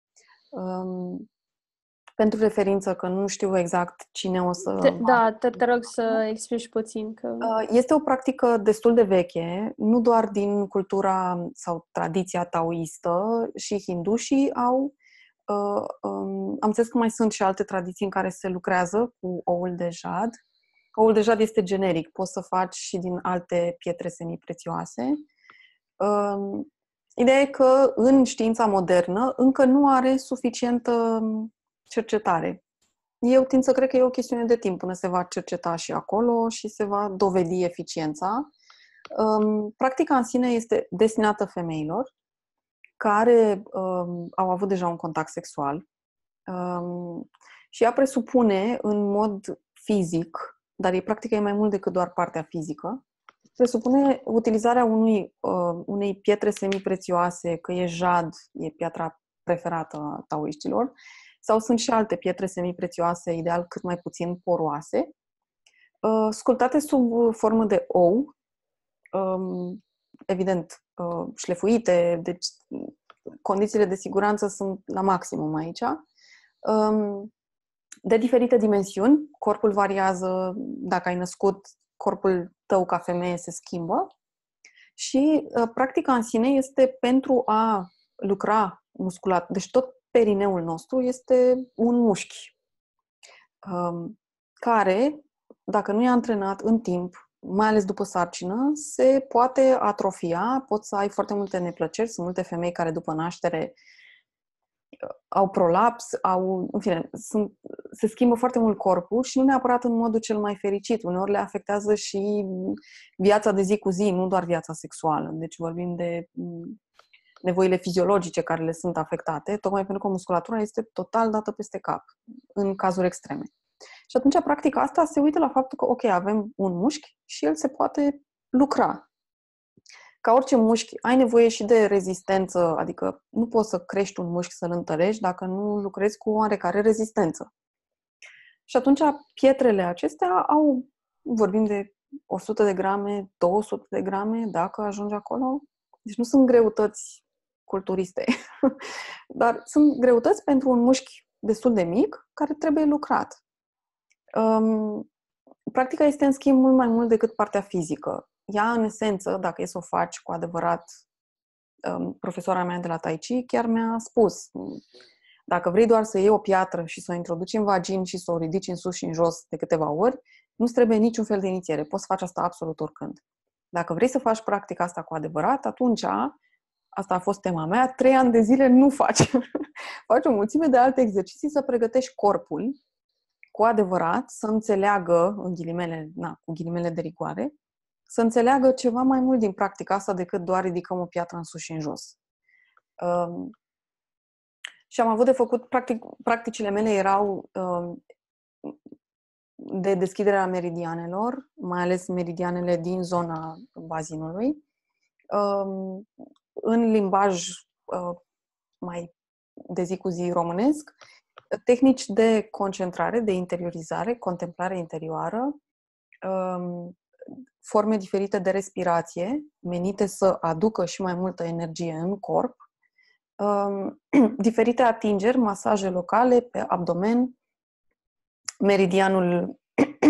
Pentru referință, că nu știu exact cine o să... Te rog să explici puțin. Că... Este o practică destul de veche, nu doar din cultura sau tradiția taoistă, și hindușii au... am înțeles că mai sunt și alte tradiții în care se lucrează cu oul de jad. Oul de jad este generic, poți să faci și din alte pietre semiprețioase. Ideea e că în știința modernă încă nu are suficientă cercetare. Eu tind să cred că e o chestiune de timp până se va cerceta și acolo și se va dovedi eficiența. Practica în sine este destinată femeilor care au avut deja un contact sexual și ea presupune în mod fizic, dar practica e mai mult decât doar partea fizică, presupune utilizarea unei pietre semiprețioase, că e jad, e piatra preferată a taoiștilor, sau sunt și alte pietre semiprețioase, ideal cât mai puțin poroase, sculptate sub formă de ou, evident, șlefuite, deci condițiile de siguranță sunt la maximum aici, de diferite dimensiuni. Corpul variază, dacă ai născut, corpul tău ca femeie se schimbă și practica în sine este pentru a lucra musculat. Deci tot perineul nostru este un mușchi care, dacă nu e antrenat în timp, mai ales după sarcină, se poate atrofia, poți să ai foarte multe neplăceri. Sunt multe femei care după naștere au prolaps, în fine, se schimbă foarte mult corpul și nu neapărat în modul cel mai fericit. Uneori le afectează și viața de zi cu zi, nu doar viața sexuală. Deci vorbim de nevoile fiziologice care le sunt afectate, tocmai pentru că musculatura este total dată peste cap, în cazuri extreme. Și atunci, practica asta se uită la faptul că, ok, avem un mușchi și el se poate lucra. Ca orice mușchi, ai nevoie și de rezistență, adică nu poți să crești un mușchi, să-l întărești dacă nu lucrezi cu oarecare rezistență. Și atunci, pietrele acestea vorbim de 100 de grame, 200 de grame, dacă ajungi acolo. Deci nu sunt greutăți culturiste, dar sunt greutăți pentru un mușchi destul de mic care trebuie lucrat. Practica este, în schimb, mult mai mult decât partea fizică. Ea, în esență, dacă e să o faci cu adevărat, profesoara mea de la Tai Chi chiar mi-a spus, dacă vrei doar să iei o piatră și să o introduci în vagin și să o ridici în sus și în jos de câteva ori, nu-ți trebuie niciun fel de inițiere. Poți să faci asta absolut oricând. Dacă vrei să faci practica asta cu adevărat, atunci, asta a fost tema mea, 3 ani de zile nu faci. Faci o mulțime de alte exerciții să pregătești corpul cu adevărat, să înțeleagă, în ghilimele, cu ghilimele de rigoare, să înțeleagă ceva mai mult din practica asta decât doar ridicăm o piatră în sus și în jos. Și am avut de făcut, practicile mele erau de deschiderea meridianelor, mai ales meridianele din zona bazinului, în limbaj mai de zi cu zi românesc, tehnici de concentrare, de interiorizare, contemplare interioară, forme diferite de respirație, menite să aducă și mai multă energie în corp, diferite atingeri, masaje locale pe abdomen, meridianul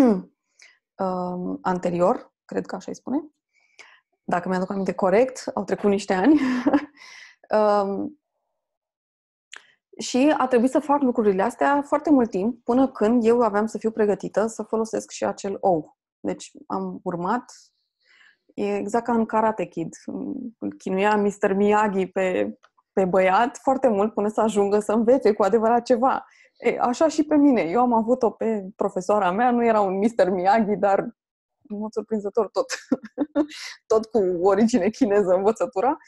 anterior, cred că așa îi spune, dacă mi-aduc aminte corect, au trecut niște ani. Și a trebuit să fac lucrurile astea foarte mult timp, până când eu aveam să fiu pregătită să folosesc și acel ou. Deci am urmat, e exact ca în Karate Kid. Îl chinuia Mr. Miyagi pe băiat foarte mult până să ajungă să învețe cu adevărat ceva. Așa și pe mine. Eu am avut-o pe profesoara mea, nu era un Mr. Miyagi, dar în mod surprinzător tot cu origine chineză învățătura,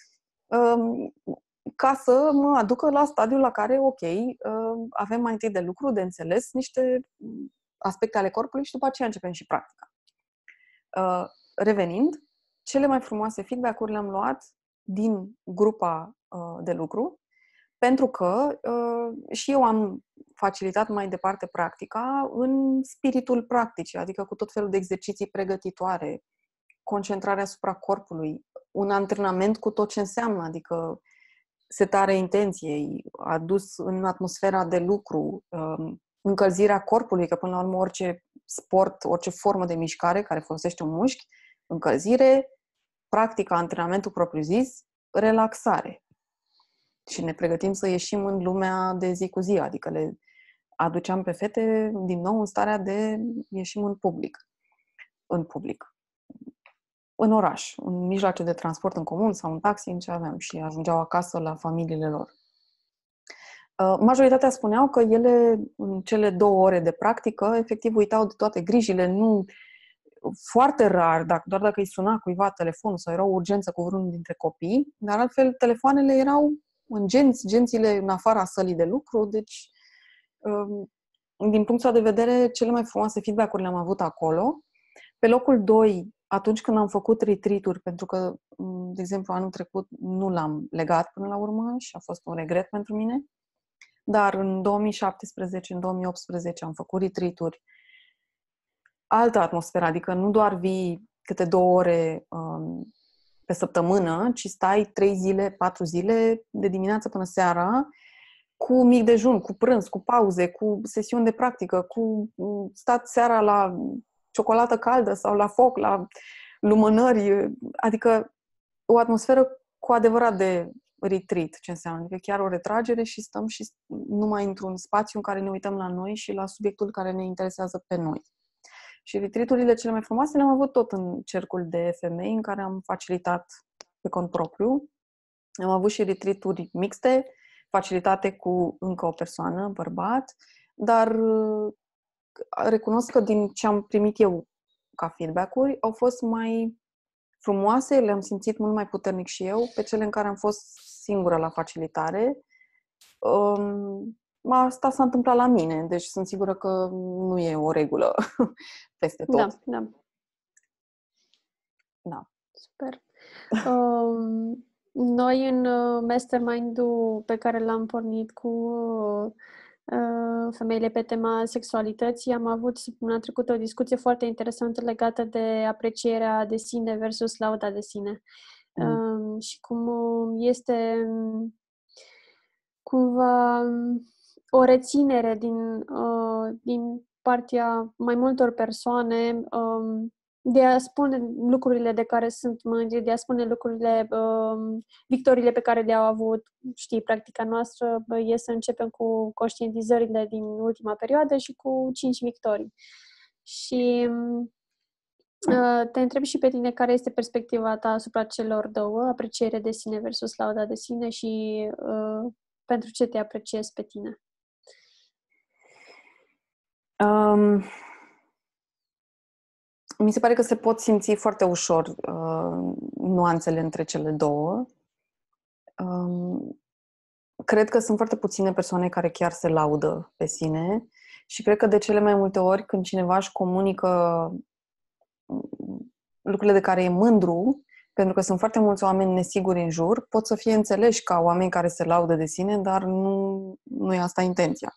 ca să mă aducă la stadiul la care, ok, avem mai întâi de lucru, de înțeles niște aspecte ale corpului și după aceea începem și practica. Revenind, cele mai frumoase feedback-uri le-am luat din grupa de lucru, pentru că și eu am facilitat mai departe practica în spiritul practicii, adică cu tot felul de exerciții pregătitoare, concentrarea asupra corpului, un antrenament cu tot ce înseamnă, adică setarea intenției, adus în atmosfera de lucru, încălzirea corpului, că până la urmă orice sport, orice formă de mișcare care folosește un mușchi, încălzire, practica, antrenamentul propriu-zis, relaxare. Și ne pregătim să ieșim în lumea de zi cu zi, adică le aduceam pe fete din nou în starea de ieșim în oraș, în mijloace de transport în comun sau în taxi, în ce aveam, și ajungeau acasă la familiile lor. Majoritatea spuneau că ele, în cele 2 ore de practică, efectiv uitau de toate grijile, nu foarte rar, doar dacă îi suna cuiva telefonul sau era o urgență cu vreunul dintre copii, dar altfel telefoanele erau în gențile în afara sălii de lucru, deci din punctul de vedere, cele mai frumoase feedback-uri le-am avut acolo. Pe locul 2, atunci când am făcut retreat-uri, pentru că, de exemplu, anul trecut nu l-am legat până la urmă și a fost un regret pentru mine, dar în 2017, în 2018 am făcut retreat-uri, altă atmosferă, adică nu doar vii câte 2 ore pe săptămână, ci stai 3 zile, 4 zile, de dimineață până seara, cu mic dejun, cu prânz, cu pauze, cu sesiuni de practică, cu stat seara la ciocolată caldă sau la foc, la lumânări, adică o atmosferă cu adevărat de retreat, ce înseamnă, adică chiar o retragere și stăm și numai într-un spațiu în care ne uităm la noi și la subiectul care ne interesează pe noi. Și retreat-urile cele mai frumoase le-am avut tot în cercul de femei în care am facilitat pe cont propriu. Am avut și retreat-uri mixte, facilitate cu încă o persoană, bărbat, dar recunosc că din ce am primit eu ca feedback-uri au fost mai frumoase, le-am simțit mult mai puternic și eu, pe cele în care am fost singură la facilitare. Asta s-a întâmplat la mine, deci sunt sigură că nu e o regulă peste tot. Da. Super. Noi în mastermind-ul pe care l-am pornit cu femeile pe tema sexualității, am avut săptămâna trecută o discuție foarte interesantă legată de aprecierea de sine versus lauda de sine. Și cum este cumva o reținere din partea mai multor persoane de a spune lucrurile de care sunt mândri, de a spune lucrurile, victoriile pe care le-au avut. Știi, practica noastră e să începem cu conștientizările din ultima perioadă și cu 5 victorii. Și te întreb și pe tine care este perspectiva ta asupra celor două, apreciere de sine versus lauda de sine și pentru ce te apreciezi pe tine? Mi se pare că se pot simți foarte ușor nuanțele între cele două. Cred că sunt foarte puține persoane care chiar se laudă pe sine și cred că de cele mai multe ori când cineva își comunică lucrurile de care e mândru, pentru că sunt foarte mulți oameni nesiguri în jur, pot să fie înțeleși ca oameni care se laudă de sine, dar nu e asta intenția.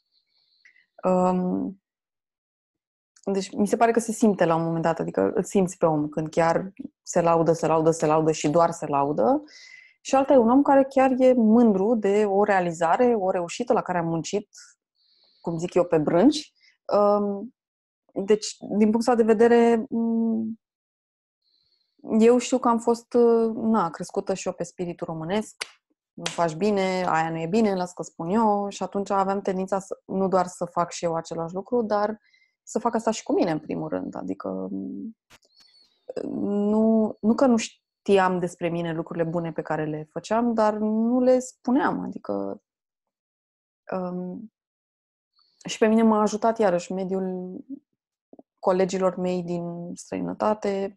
Deci mi se pare că se simte la un moment dat, adică îl simți pe om când chiar se laudă și doar se laudă. Și alta e un om care chiar e mândru de o realizare, o reușită la care a muncit, cum zic eu, pe brânci. Deci, din punctul de vedere, eu știu că am fost crescută și eu pe spiritul românesc. Nu faci bine, aia nu e bine, las că spun eu. Și atunci aveam tendința nu doar să fac și eu același lucru, dar să fac asta și cu mine, în primul rând. Adică nu că nu știam despre mine lucrurile bune pe care le făceam, dar nu le spuneam. Adică și pe mine m-a ajutat iarăși mediul colegilor mei din străinătate.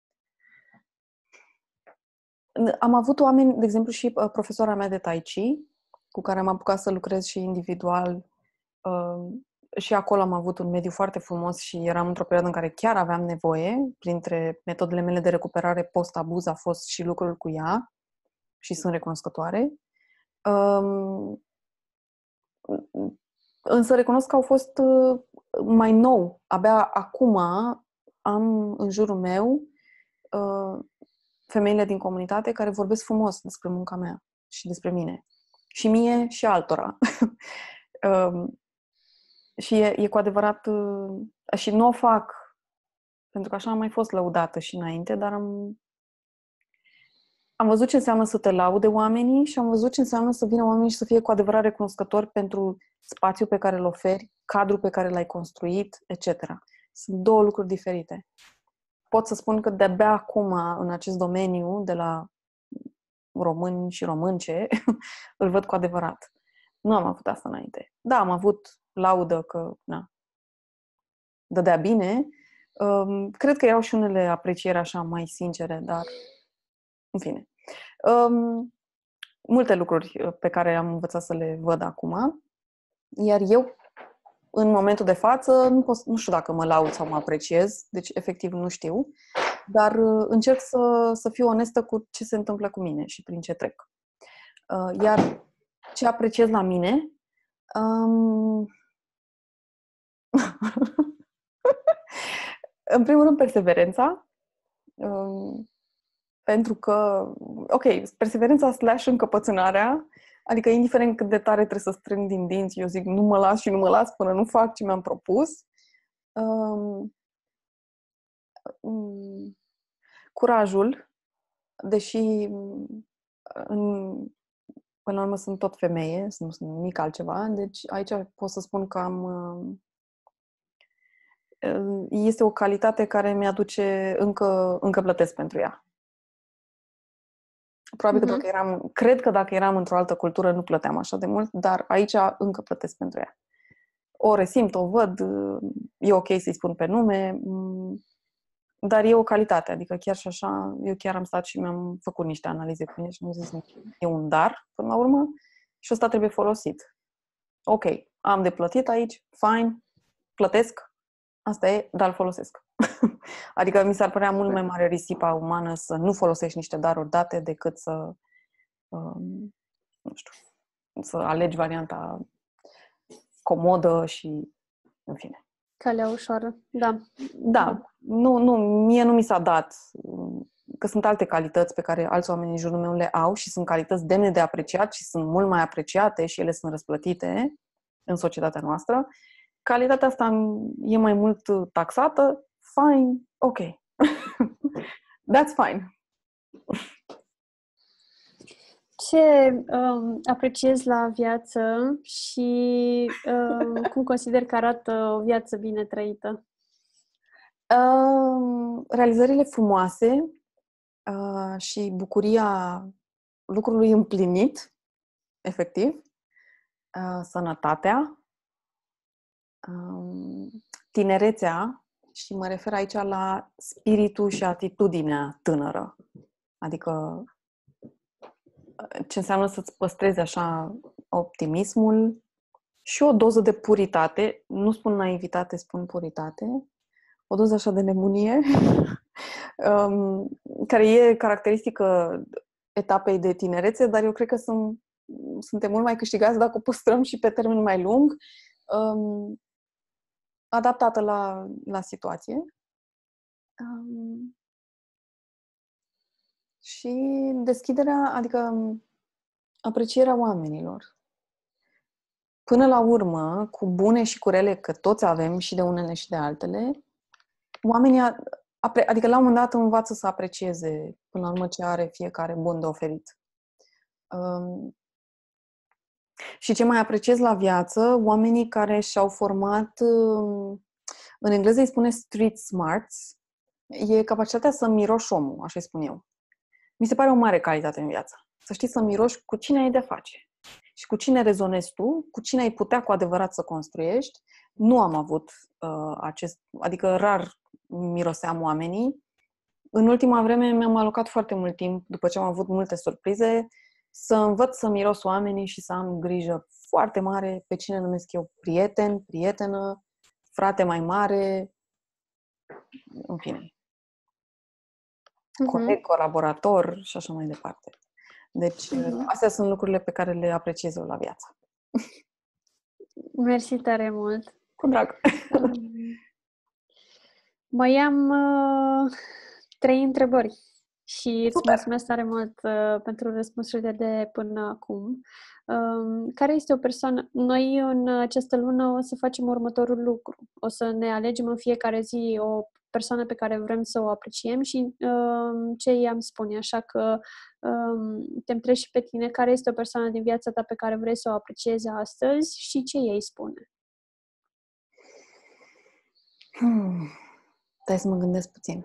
Am avut oameni, de exemplu, și profesoara mea de Tai Chi, cu care am apucat să lucrez și individual. Și acolo am avut un mediu foarte frumos și eram într-o perioadă în care chiar aveam nevoie. Printre metodele mele de recuperare post-abuz a fost și lucrul cu ea și sunt recunoscătoare. Însă recunosc că au fost mai nou. Abia acum am în jurul meu femeile din comunitate care vorbesc frumos despre munca mea și despre mine. Și mie și altora. Și e cu adevărat... Și nu o fac pentru că așa am mai fost lăudată și înainte, dar am văzut ce înseamnă să te laude oamenii și am văzut ce înseamnă să vină oamenii și să fie cu adevărat recunoscători pentru spațiul pe care îl oferi, cadrul pe care l-ai construit, etc. Sunt două lucruri diferite. Pot să spun că de-abia acum, în acest domeniu, de la români și românce, îl văd cu adevărat. Nu am avut asta înainte. Da, am avut laudă că, dădea bine, Cred că erau și unele aprecieri așa mai sincere, dar în fine. Multe lucruri pe care am învățat să le văd acum, iar eu, în momentul de față, nu știu dacă mă laud sau mă apreciez, deci efectiv nu știu, dar încerc să fiu onestă cu ce se întâmplă cu mine și prin ce trec. Iar ce apreciez la mine, în primul rând perseverența, pentru că, ok, perseverența / încăpățânarea, adică indiferent cât de tare trebuie să strâng din dinți, eu zic nu mă las și nu mă las până nu fac ce mi-am propus. Curajul, deși până la urmă sunt tot femeie, nu sunt nimic altceva, deci aici pot să spun că este o calitate care mi-aduce, încă plătesc pentru ea. Probabil că cred că dacă eram într-o altă cultură nu plăteam așa de mult, dar aici încă plătesc pentru ea. O resimt, o văd, e ok să-i spun pe nume, dar e o calitate, adică chiar și așa, eu chiar am stat și mi-am făcut niște analize cu mine și mi-am zis, e un dar, până la urmă, și ăsta trebuie folosit. Ok, am de plătit aici, fine, plătesc, asta e, dar îl folosesc. Adică mi s-ar părea mult mai mare risipa umană să nu folosești niște daruri date decât să, nu știu, să alegi varianta comodă și, în fine. Calea ușoară, da. Da, mie nu mi s-a dat, că sunt alte calități pe care alți oameni în jurul meu le au și sunt calități demne de apreciat și sunt mult mai apreciate și ele sunt răsplătite în societatea noastră. Calitatea asta e mai mult taxată, fine, ok. That's fine. Ce apreciezi la viață și cum consider că arată o viață bine trăită? Realizările frumoase și bucuria lucrului împlinit, efectiv, sănătatea, tinerețea, și mă refer aici la spiritul și atitudinea tânără. Adică ce înseamnă să-ți păstrezi așa optimismul și o doză de puritate, nu spun naivitate, spun puritate, o doză așa de nebunie, care e caracteristică etapei de tinerețe, dar eu cred că suntem mult mai câștigați dacă o păstrăm și pe termen mai lung, adaptată la situație. Și deschiderea, adică aprecierea oamenilor. Până la urmă, cu bune și cu rele, că toți avem și de unele și de altele, oamenii, adică la un moment dat învață să aprecieze până la urmă ce are fiecare bun de oferit. Și ce mai apreciez la viață, oamenii care și-au format, în engleză îi spune street smarts, e capacitatea să miroși omul, așa spun eu. Mi se pare o mare calitate în viață. Să știi să miroși cu cine ai de face. Și cu cine rezonezi tu, cu cine ai putea cu adevărat să construiești. Nu am avut adică rar miroseam oamenii. În ultima vreme mi-am alocat foarte mult timp, după ce am avut multe surprize, să învăț să miros oamenii și să am grijă foarte mare pe cine numesc eu prieten, prietenă, frate mai mare, în fine. Coleg, colaborator și așa mai departe. Deci, astea sunt lucrurile pe care le apreciez eu la viață. Mersi tare mult! Cu drag! Mai am 3 întrebări și îți mulțumesc tare mult pentru răspunsurile de până acum. Care este o persoană... Noi în această lună o să facem următorul lucru. O să ne alegem în fiecare zi o persoană pe care vrem să o apreciem și ce i-am spune. Așa că te întreb și pe tine care este o persoană din viața ta pe care vrei să o apreciezi astăzi și ce ei spune. Stai să mă gândesc puțin.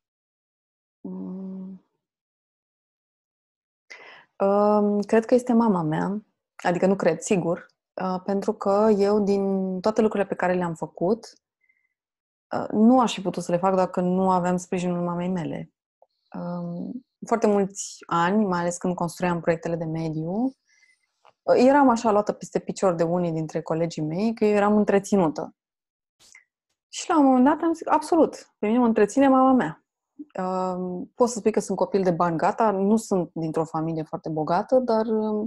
Cred că este mama mea. Adică nu cred, sigur. Pentru că eu, din toate lucrurile pe care le-am făcut, Nu aș fi putut să le fac dacă nu aveam sprijinul mamei mele. Foarte mulți ani, mai ales când construiam proiectele de mediu, eram așa luată peste picior de unii dintre colegii mei, că eu eram întreținută. Și la un moment dat am zis, absolut, pe mine mă întreține mama mea. Pot să spui că sunt copil de bani gata, nu sunt dintr-o familie foarte bogată, dar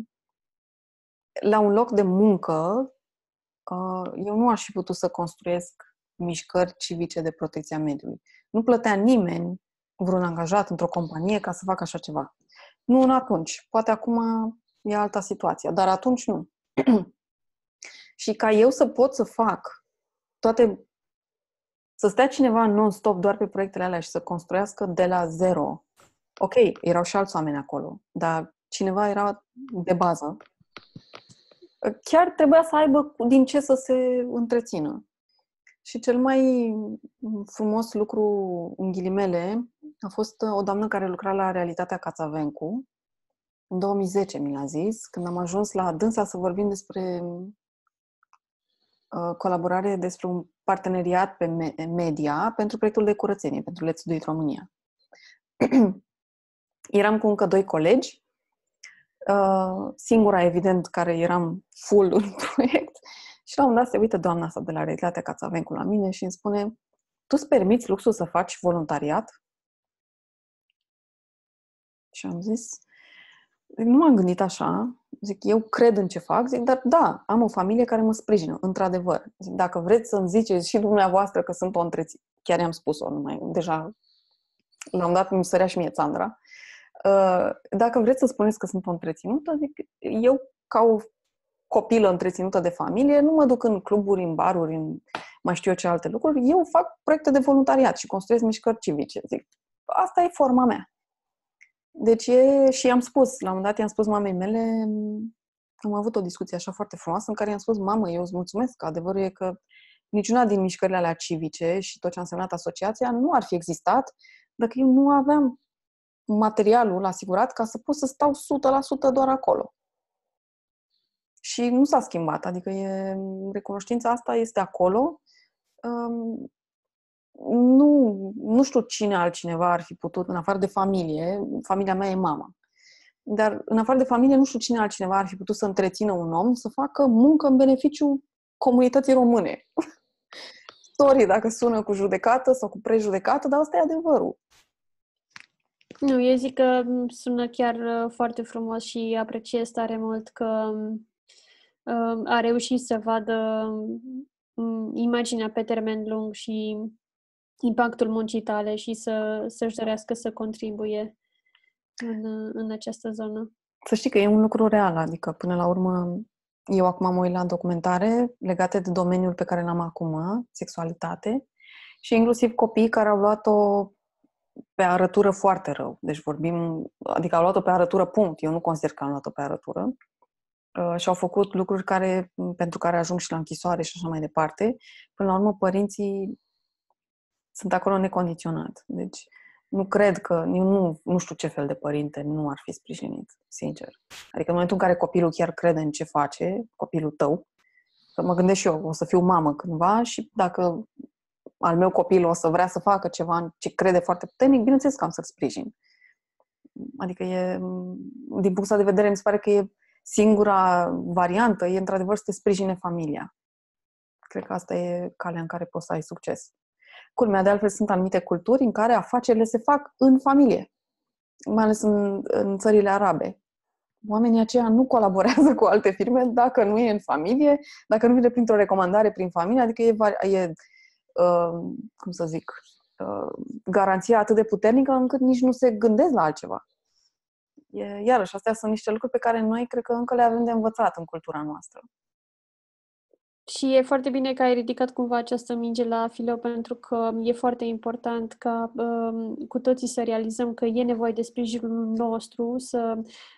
la un loc de muncă eu nu aș fi putut să construiesc mișcări civice de protecție a mediului. Nu plătea nimeni vreun angajat într-o companie ca să facă așa ceva. Nu atunci. Poate acum e alta situație, dar atunci nu. Și ca eu să pot să fac toate, să stea cineva non-stop doar pe proiectele alea și să construiască de la zero. Ok, erau și alți oameni acolo, dar cineva era de bază. Chiar trebuia să aibă din ce să se întrețină. Și cel mai frumos lucru, în ghilimele, a fost o doamnă care lucra la Realitatea Cațavencu. În 2010 mi l-a zis, când am ajuns la dânsa să vorbim despre colaborare, despre un parteneriat pe media pentru proiectul de curățenie, pentru Let's Do It România. Eram cu încă 2 colegi, singura, evident, care eram full în proiect. Și la un moment dat se uită doamna asta de la Realitatea Cațavencu la mine și îmi spune: tu îți permiți luxul să faci voluntariat? Și am zis, nu m-am gândit așa, zic, eu cred în ce fac, zic, dar da, am o familie care mă sprijină, într-adevăr. Zic, dacă vreți să-mi ziceți și dumneavoastră că sunt o întreținere, chiar i-am spus-o, numai, deja la un moment dat mi sărea și mie țandra, dacă vreți să spuneți că sunt o întreținută, zic, eu ca o copilă întreținută de familie, nu mă duc în cluburi, în baruri, în mai știu eu ce alte lucruri, eu fac proiecte de voluntariat și construiesc mișcări civice. Zic, asta e forma mea. Deci și i-am spus, la un moment dat i-am spus mamei mele, am avut o discuție așa foarte frumoasă în care i-am spus, mamă, eu îți mulțumesc, că adevărul e că niciuna din mișcările alea civice și tot ce a însemnat asociația nu ar fi existat dacă eu nu aveam materialul asigurat ca să pot să stau 100% doar acolo. Și nu s-a schimbat, adică recunoștința asta este acolo. Nu știu cine altcineva ar fi putut, în afară de familie, familia mea e mama, dar în afară de familie nu știu cine altcineva ar fi putut să întrețină un om să facă muncă în beneficiu comunității române. Sorry dacă sună cu judecată sau cu prejudecată, dar asta e adevărul. Nu, eu zic că sună chiar foarte frumos și apreciez tare mult că a reușit să vadă imaginea pe termen lung și impactul muncii tale și să-și dorească să contribuie în această zonă. Să știi că e un lucru real, adică până la urmă eu acum mă uit la documentare legate de domeniul pe care l-am acum, sexualitate, și inclusiv copii care au luat-o pe arătură foarte rău. Deci adică au luat-o pe arătură, punct. Eu nu consider că am luat-o pe arătură. Și au făcut lucruri pentru care ajung și la închisoare și așa mai departe. Până la urmă, părinții sunt acolo necondiționat. Deci, nu cred că, eu nu știu ce fel de părinte nu ar fi sprijinit, sincer. Adică în momentul în care copilul chiar crede în ce face, copilul tău, că mă gândesc și eu, o să fiu mamă cândva și dacă al meu copil o să vrea să facă ceva ce crede foarte puternic, bineînțeles că am să-l sprijin. Adică din punctul ăsta de vedere, mi se pare că e singura variantă, e într-adevăr să te sprijine familia. Cred că asta e calea în care poți să ai succes. Culmea, de altfel, sunt anumite culturi în care afacerile se fac în familie, mai ales în țările arabe. Oamenii aceia nu colaborează cu alte firme dacă nu e în familie, dacă nu vine printr-o recomandare prin familie, adică cum să zic, garanția atât de puternică încât nici nu se gândesc la altceva. Iarăși, astea sunt niște lucruri pe care noi cred că încă le avem de învățat în cultura noastră. Și e foarte bine că ai ridicat cumva această minge la fileu, pentru că e foarte important ca cu toții să realizăm că e nevoie de sprijinul nostru, să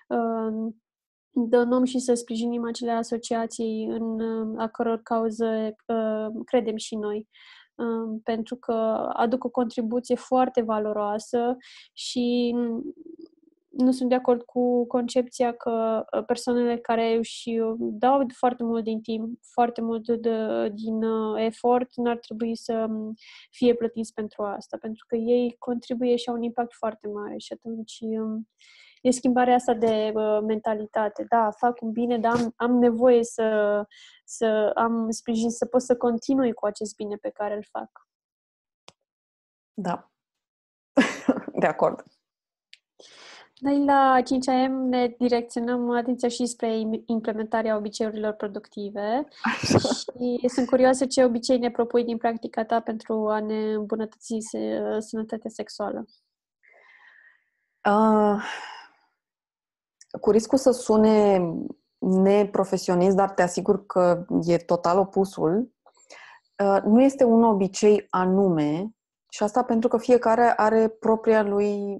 donăm și să sprijinim acele asociații a căror cauze credem și noi. Pentru că aduc o contribuție foarte valoroasă și nu sunt de acord cu concepția că persoanele care își dau foarte mult din timp, foarte mult din efort, n-ar trebui să fie plătiți pentru asta, pentru că ei contribuie și au un impact foarte mare și atunci e schimbarea asta de mentalitate. Da, fac un bine, dar am nevoie să am sprijin, să pot să continui cu acest bine pe care îl fac. Da. De acord. Noi la 5AM ne direcționăm atenția și spre implementarea obiceiurilor productive și sunt curioasă ce obicei ne propui din practica ta pentru a ne îmbunătăți sănătatea sexuală. Cu riscul să sune neprofesionist, dar te asigur că e total opusul, nu este un obicei anume și asta pentru că fiecare are propria lui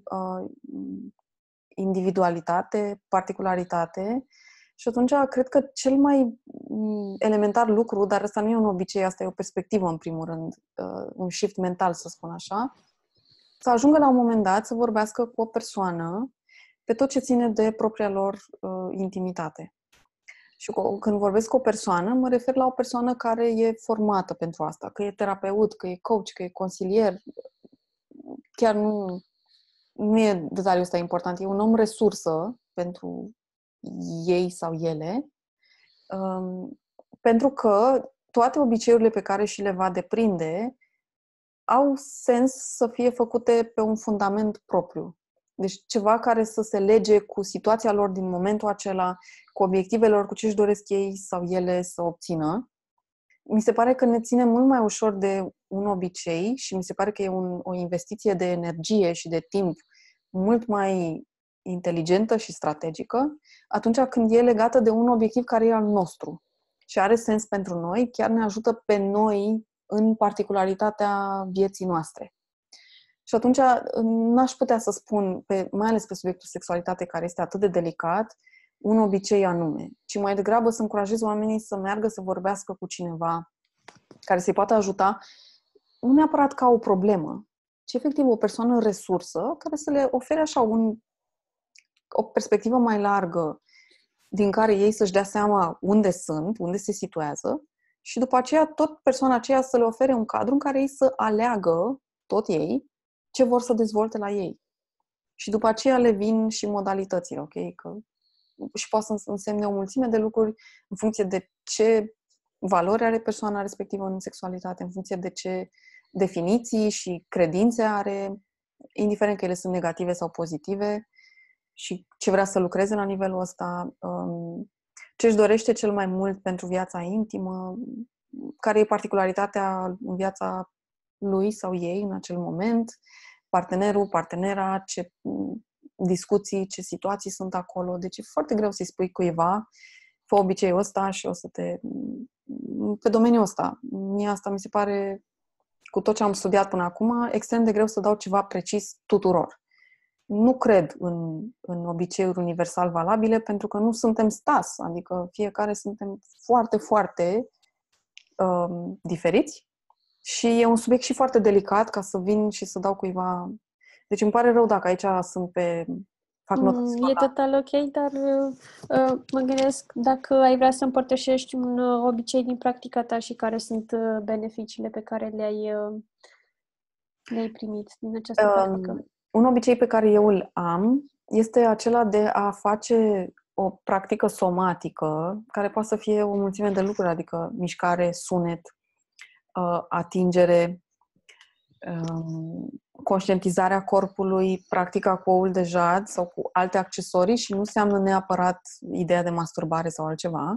individualitate, particularitate și atunci cred că cel mai elementar lucru, dar ăsta nu e un obicei, asta e o perspectivă în primul rând, un shift mental, să spun așa, să ajungă la un moment dat să vorbească cu o persoană pe tot ce ține de propria lor intimitate. Și când vorbesc cu o persoană, mă refer la o persoană care e formată pentru asta, că e terapeut, că e coach, că e consilier. Chiar nu e detaliul ăsta important. E un om resursă pentru ei sau ele, pentru că toate obiceiurile pe care și le va deprinde au sens să fie făcute pe un fundament propriu. Deci ceva care să se lege cu situația lor din momentul acela, cu obiectivele lor, cu ce își doresc ei sau ele să obțină. Mi se pare că ne ține mult mai ușor de un obicei și mi se pare că e o investiție de energie și de timp mult mai inteligentă și strategică atunci când e legată de un obiectiv care e al nostru și are sens pentru noi, chiar ne ajută pe noi în particularitatea vieții noastre. Și atunci n-aș putea să spun, mai ales pe subiectul sexualitate, care este atât de delicat, un obicei anume, ci mai degrabă să încurajez oamenii să meargă să vorbească cu cineva care să-i poată ajuta, nu neapărat ca o problemă, ci efectiv o persoană resursă care să le ofere așa o perspectivă mai largă din care ei să-și dea seama unde sunt, unde se situează și după aceea tot persoana aceea să le ofere un cadru în care ei să aleagă, tot ei, ce vor să dezvolte la ei. Și după aceea le vin și modalitățile, ok? Și poate să însemne o mulțime de lucruri în funcție de ce valori are persoana respectivă în sexualitate, în funcție de ce definiții și credințe are, indiferent că ele sunt negative sau pozitive, și ce vrea să lucreze la nivelul ăsta, ce își dorește cel mai mult pentru viața intimă, care e particularitatea în viața lui sau ei în acel moment, partenerul, partenera, ce discuții, ce situații sunt acolo. Deci e foarte greu să-i spui cuiva, fă obiceiul ăsta și o să pe domeniul ăsta. Mie asta mi se pare, cu tot ce am studiat până acum, extrem de greu să dau ceva precis tuturor. Nu cred în obiceiuri universal valabile pentru că nu suntem stas, adică fiecare suntem foarte, foarte diferiți și e un subiect și foarte delicat ca să vin și să dau cuiva. Deci îmi pare rău dacă aici fac notă. E total ok, dar mă gândesc dacă ai vrea să împărtășești un obicei din practica ta și care sunt beneficiile pe care le-ai primit din această practică. Un obicei pe care eu îl am este acela de a face o practică somatică, care poate să fie o mulțime de lucruri, adică mișcare, sunet, atingere, conștientizarea corpului, practica cu oul de jad sau cu alte accesorii și nu înseamnă neapărat ideea de masturbare sau altceva.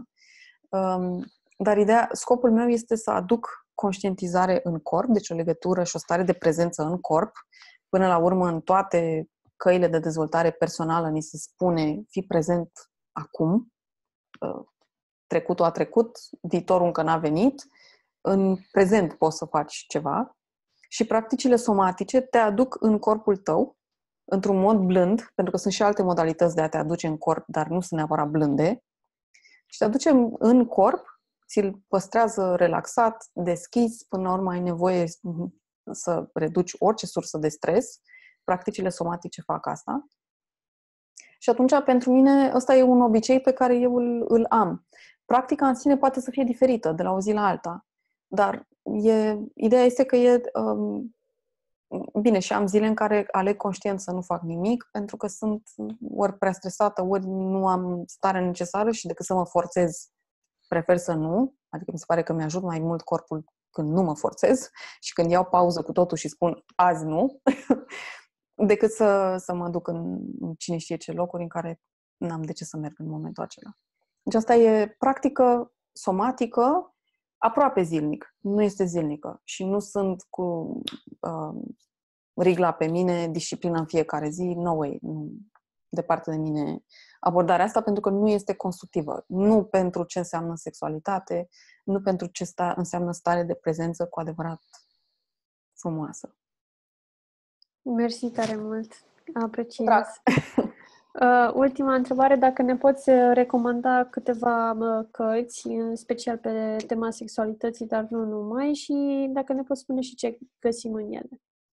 Dar scopul meu este să aduc conștientizare în corp, deci o legătură și o stare de prezență în corp. Până la urmă, în toate căile de dezvoltare personală ni se spune fii prezent acum, trecutul a trecut, viitorul încă n-a venit, în prezent poți să faci ceva și practicile somatice te aduc în corpul tău într-un mod blând, pentru că sunt și alte modalități de a te aduce în corp, dar nu sunt neapărat blânde, și te aduce în corp, ți-l păstrează relaxat, deschis, până la urmă ai nevoie să reduci orice sursă de stres. Practicile somatice fac asta. Și atunci, pentru mine, ăsta e un obicei pe care eu îl am. Practica în sine poate să fie diferită de la o zi la alta, dar ideea este că bine, și am zile în care aleg conștient să nu fac nimic, pentru că sunt ori prea stresată, ori nu am starea necesară și decât să mă forțez, prefer să nu. Adică mi se pare că mi-ajut mai mult corpul când nu mă forțez și când iau pauză cu totul și spun azi nu, decât să mă duc în cine știe ce locuri în care n-am de ce să merg în momentul acela. Deci asta e practică somatică aproape zilnic. Nu este zilnică și nu sunt cu rigla pe mine, disciplină în fiecare zi, no way, nu, departe de mine abordarea asta, pentru că nu este constructivă. Nu pentru ce înseamnă sexualitate, nu pentru ce înseamnă stare de prezență cu adevărat frumoasă. Mersi tare mult! Apreciez! Drag. Ultima întrebare, dacă ne poți recomanda câteva cărți, în special pe tema sexualității, dar nu numai, și dacă ne poți spune și ce găsim în ele.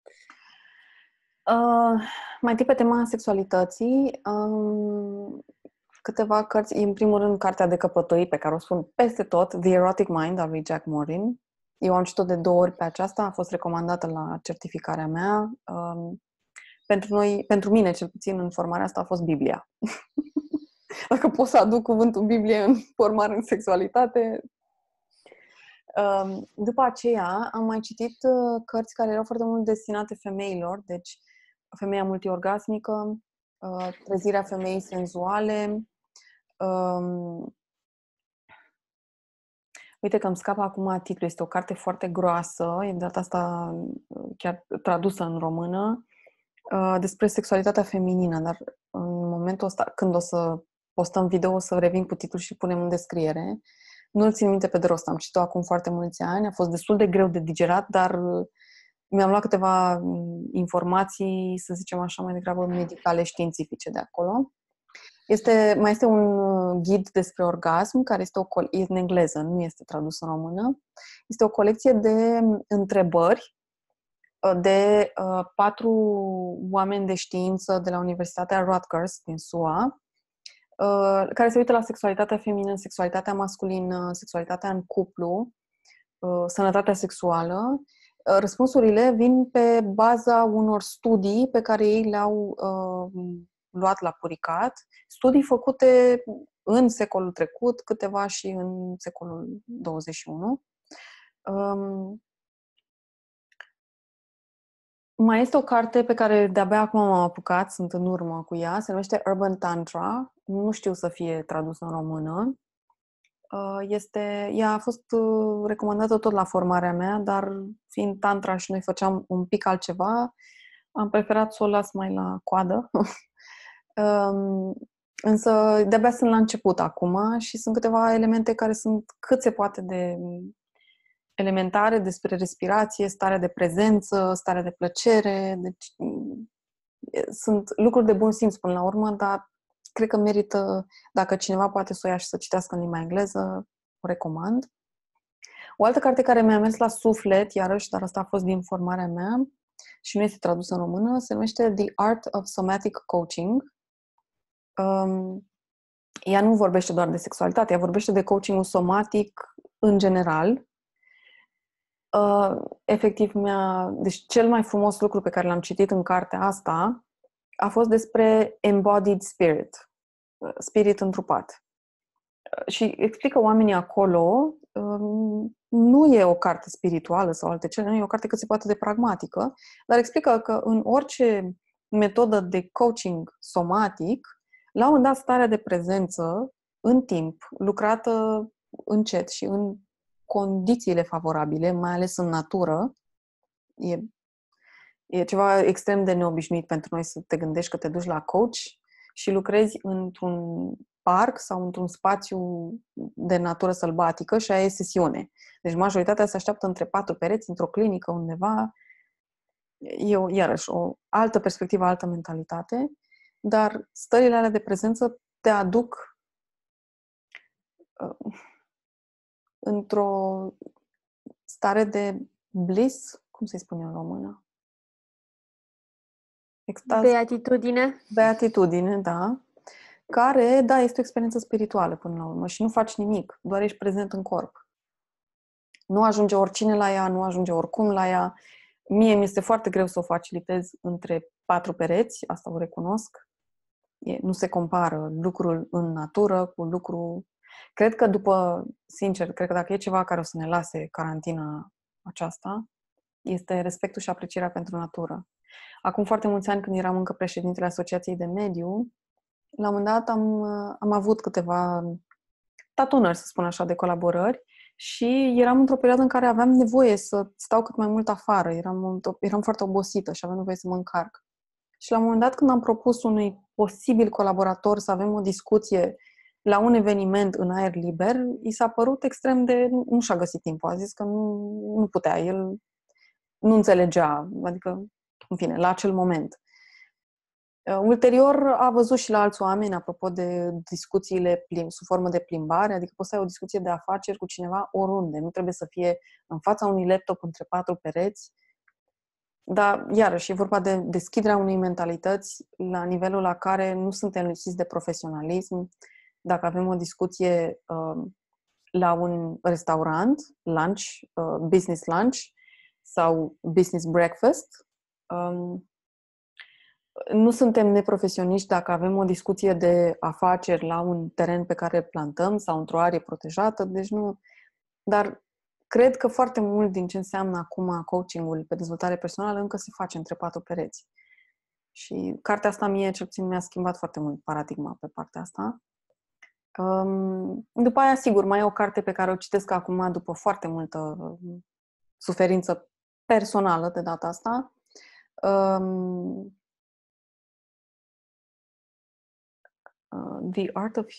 Mai întâi pe tema sexualității, câteva cărți, în primul rând Cartea de căpătăi, pe care o spun peste tot, The Erotic Mind, al lui Jack Morin. Eu am citit-o de 2 ori pe aceasta, a fost recomandată la certificarea mea. Pentru mine, cel puțin, în formarea asta a fost Biblia. Dacă pot să aduc cuvântul Biblie în formare în sexualitate. După aceea am mai citit cărți care erau foarte mult destinate femeilor, deci Femeia multiorgasmică, Trezirea femeii senzuale. Uite că îmi scapă acum titlul, este o carte foarte groasă, e de data asta chiar tradusă în română, despre sexualitatea feminină, dar în momentul ăsta, când o să postăm video, o să revin cu titlul și punem în descriere. Nu-l țin minte pe de rost, am citit-o acum foarte mulți ani, a fost destul de greu de digerat, dar mi-am luat câteva informații, să zicem așa, mai degrabă medicale, științifice de acolo. Mai este un ghid despre orgasm, care e în engleză, nu este tradus în română. Este o colecție de întrebări de 4 oameni de știință de la Universitatea Rutgers din SUA, care se uită la sexualitatea feminină, sexualitatea masculină, sexualitatea în cuplu, sănătatea sexuală. Răspunsurile vin pe baza unor studii pe care ei le-au luat la puricat, studii făcute în secolul trecut, câteva și în secolul 21. Mai este o carte pe care de-abia acum m-am apucat, sunt în urmă cu ea, se numește Urban Tantra, nu știu să fie tradusă în română. Ea a fost recomandată tot la formarea mea, dar fiind tantra și noi făceam un pic altceva, am preferat să o las mai la coadă. Însă de-abia sunt la început acum și sunt câteva elemente care sunt cât se poate de elementare despre respirație, starea de prezență, starea de plăcere. Deci sunt lucruri de bun simț până la urmă, dar cred că merită, dacă cineva poate să o ia și să citească în limba engleză, o recomand. O altă carte care mi-a mers la suflet, iarăși, dar asta a fost din formarea mea și nu este tradusă în română, se numește The Art of Somatic Coaching. Ea nu vorbește doar de sexualitate, ea vorbește de coaching somatic în general. Efectiv, deci cel mai frumos lucru pe care l-am citit în cartea asta a fost despre embodied spirit, spirit întrupat. Și explică oamenii acolo, nu e o carte spirituală sau alte cele, nu e o carte cât se poate de pragmatică, dar explică că în orice metodă de coaching somatic, la un moment dat starea de prezență în timp, lucrată încet și în condițiile favorabile, mai ales în natură, e ceva extrem de neobișnuit pentru noi să te gândești că te duci la coach și lucrezi într-un parc sau într-un spațiu de natură sălbatică și aia e sesiune. Deci majoritatea se așteaptă între 4 pereți, într-o clinică undeva. E iarăși o altă perspectivă, altă mentalitate, dar stările alea de prezență te aduc într-o stare de bliss, cum se spune în română? Extaz. Beatitudine. Beatitudine, da. care, da, este o experiență spirituală până la urmă și nu faci nimic, doar ești prezent în corp. Nu ajunge oricine la ea, nu ajunge oricum la ea. Mie mi-este foarte greu să o facilitez între 4 pereți, asta o recunosc. Nu se compară lucrul în natură cu lucru... Cred că sincer, cred că dacă e ceva care o să ne lase carantina aceasta, este respectul și aprecierea pentru natură. Acum foarte mulți ani, când eram încă președintele Asociației de Mediu, la un moment dat am avut câteva tatonări, să spun așa, de colaborări și eram într-o perioadă în care aveam nevoie să stau cât mai mult afară. Eram foarte obosită și aveam nevoie să mă încarc. Și la un moment dat, când am propus unui posibil colaborator să avem o discuție la un eveniment în aer liber, i s-a părut extrem de... Nu și-a găsit timpul. A zis că nu putea. El nu înțelegea. Adică, în fine, la acel moment. Ulterior a văzut și la alți oameni, apropo de discuțiile sub formă de plimbare, adică poți să ai o discuție de afaceri cu cineva oriunde. Nu trebuie să fie în fața unui laptop între 4 pereți. Dar, iarăși, e vorba de deschiderea unei mentalități la nivelul la care nu suntem lipsiți de profesionalism. Dacă avem o discuție la un restaurant, lunch, business lunch sau business breakfast, nu suntem neprofesioniști dacă avem o discuție de afaceri la un teren pe care plantăm sau într-o arie protejată, deci nu... Dar cred că foarte mult din ce înseamnă acum coaching-ul pe dezvoltare personală încă se face între 4 pereți. Și cartea asta mie, cel puțin, mi-a schimbat foarte mult paradigma pe partea asta. După aia, sigur, mai e o carte pe care o citesc acum după foarte multă suferință personală de data asta. The Art of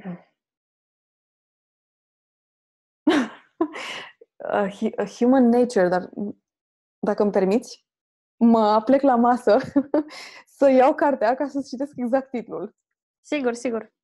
Human Nature, dar dacă îmi permiți, mă plec la masă să iau cartea ca să citesc exact titlul. Sigur, sigur.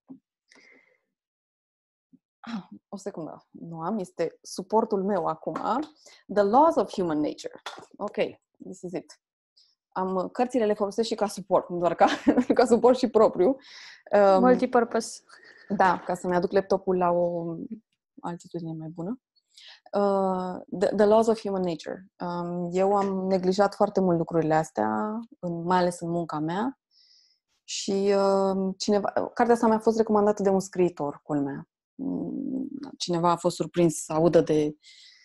O secundă. Nu am, este suportul meu acum. The Laws of Human Nature. Ok, this is it. Cărțile le folosesc și ca suport, nu doar ca suport și propriu. Multipurpose. Da, ca să-mi aduc laptopul la o altitudine mai bună. The Laws of Human Nature. Eu am neglijat foarte mult lucrurile astea, mai ales în munca mea. Și cartea asta mi-a fost recomandată de un scriitor, culmea. Cineva a fost surprins să audă de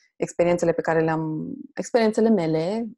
experiențele mele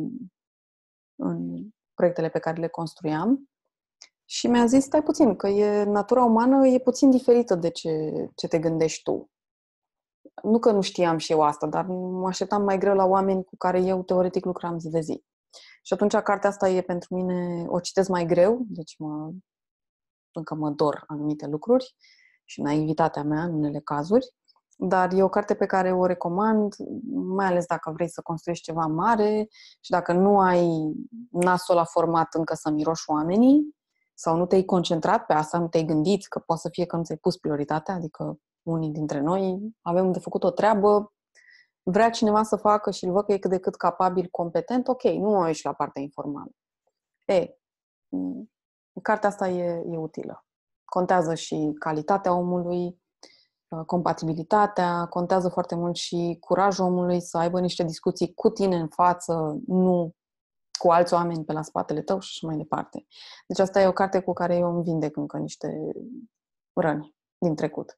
în proiectele pe care le construiam și mi-a zis, stai puțin, că natura umană e puțin diferită de ce te gândești tu. Nu că nu știam și eu asta, dar mă așteptam mai greu la oameni cu care eu teoretic lucram zi de zi. Și atunci cartea asta e pentru mine, o citesc mai greu, deci încă mă dor anumite lucruri și naivitatea mea în unele cazuri, dar e o carte pe care o recomand, mai ales dacă vrei să construiești ceva mare și dacă nu ai nasul ăla format încă să miroși oamenii sau nu te-ai concentrat pe asta, nu te-ai gândit că poate să fie că nu ți-ai pus prioritatea, adică unii dintre noi avem de făcut o treabă, vrea cineva să facă și îl văd că e cât de cât capabil, competent, ok, nu mă uiți la partea informală. Cartea asta e utilă. Contează și calitatea omului, compatibilitatea, contează foarte mult și curajul omului să aibă niște discuții cu tine în față, nu cu alți oameni pe la spatele tău și așa mai departe. Deci asta e o carte cu care eu îmi vindec încă niște răni din trecut.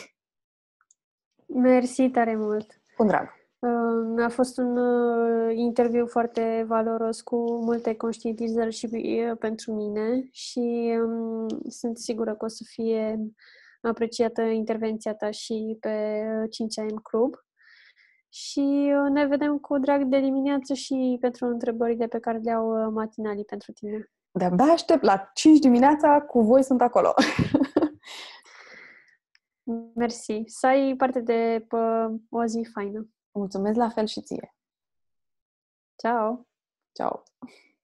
Mersi tare mult! Cu drag! A fost un interviu foarte valoros cu multe conștientizări și pentru mine și sunt sigură că o să fie apreciată intervenția ta și pe 5AM Club. Și ne vedem cu drag de dimineață și pentru întrebările pe care le-au matinalii pentru tine. De-abia aștept la 5 dimineața, cu voi sunt acolo. Mersi. Să ai parte de o zi faină. Mulțumesc la fel și ție. Ciao. Ciao.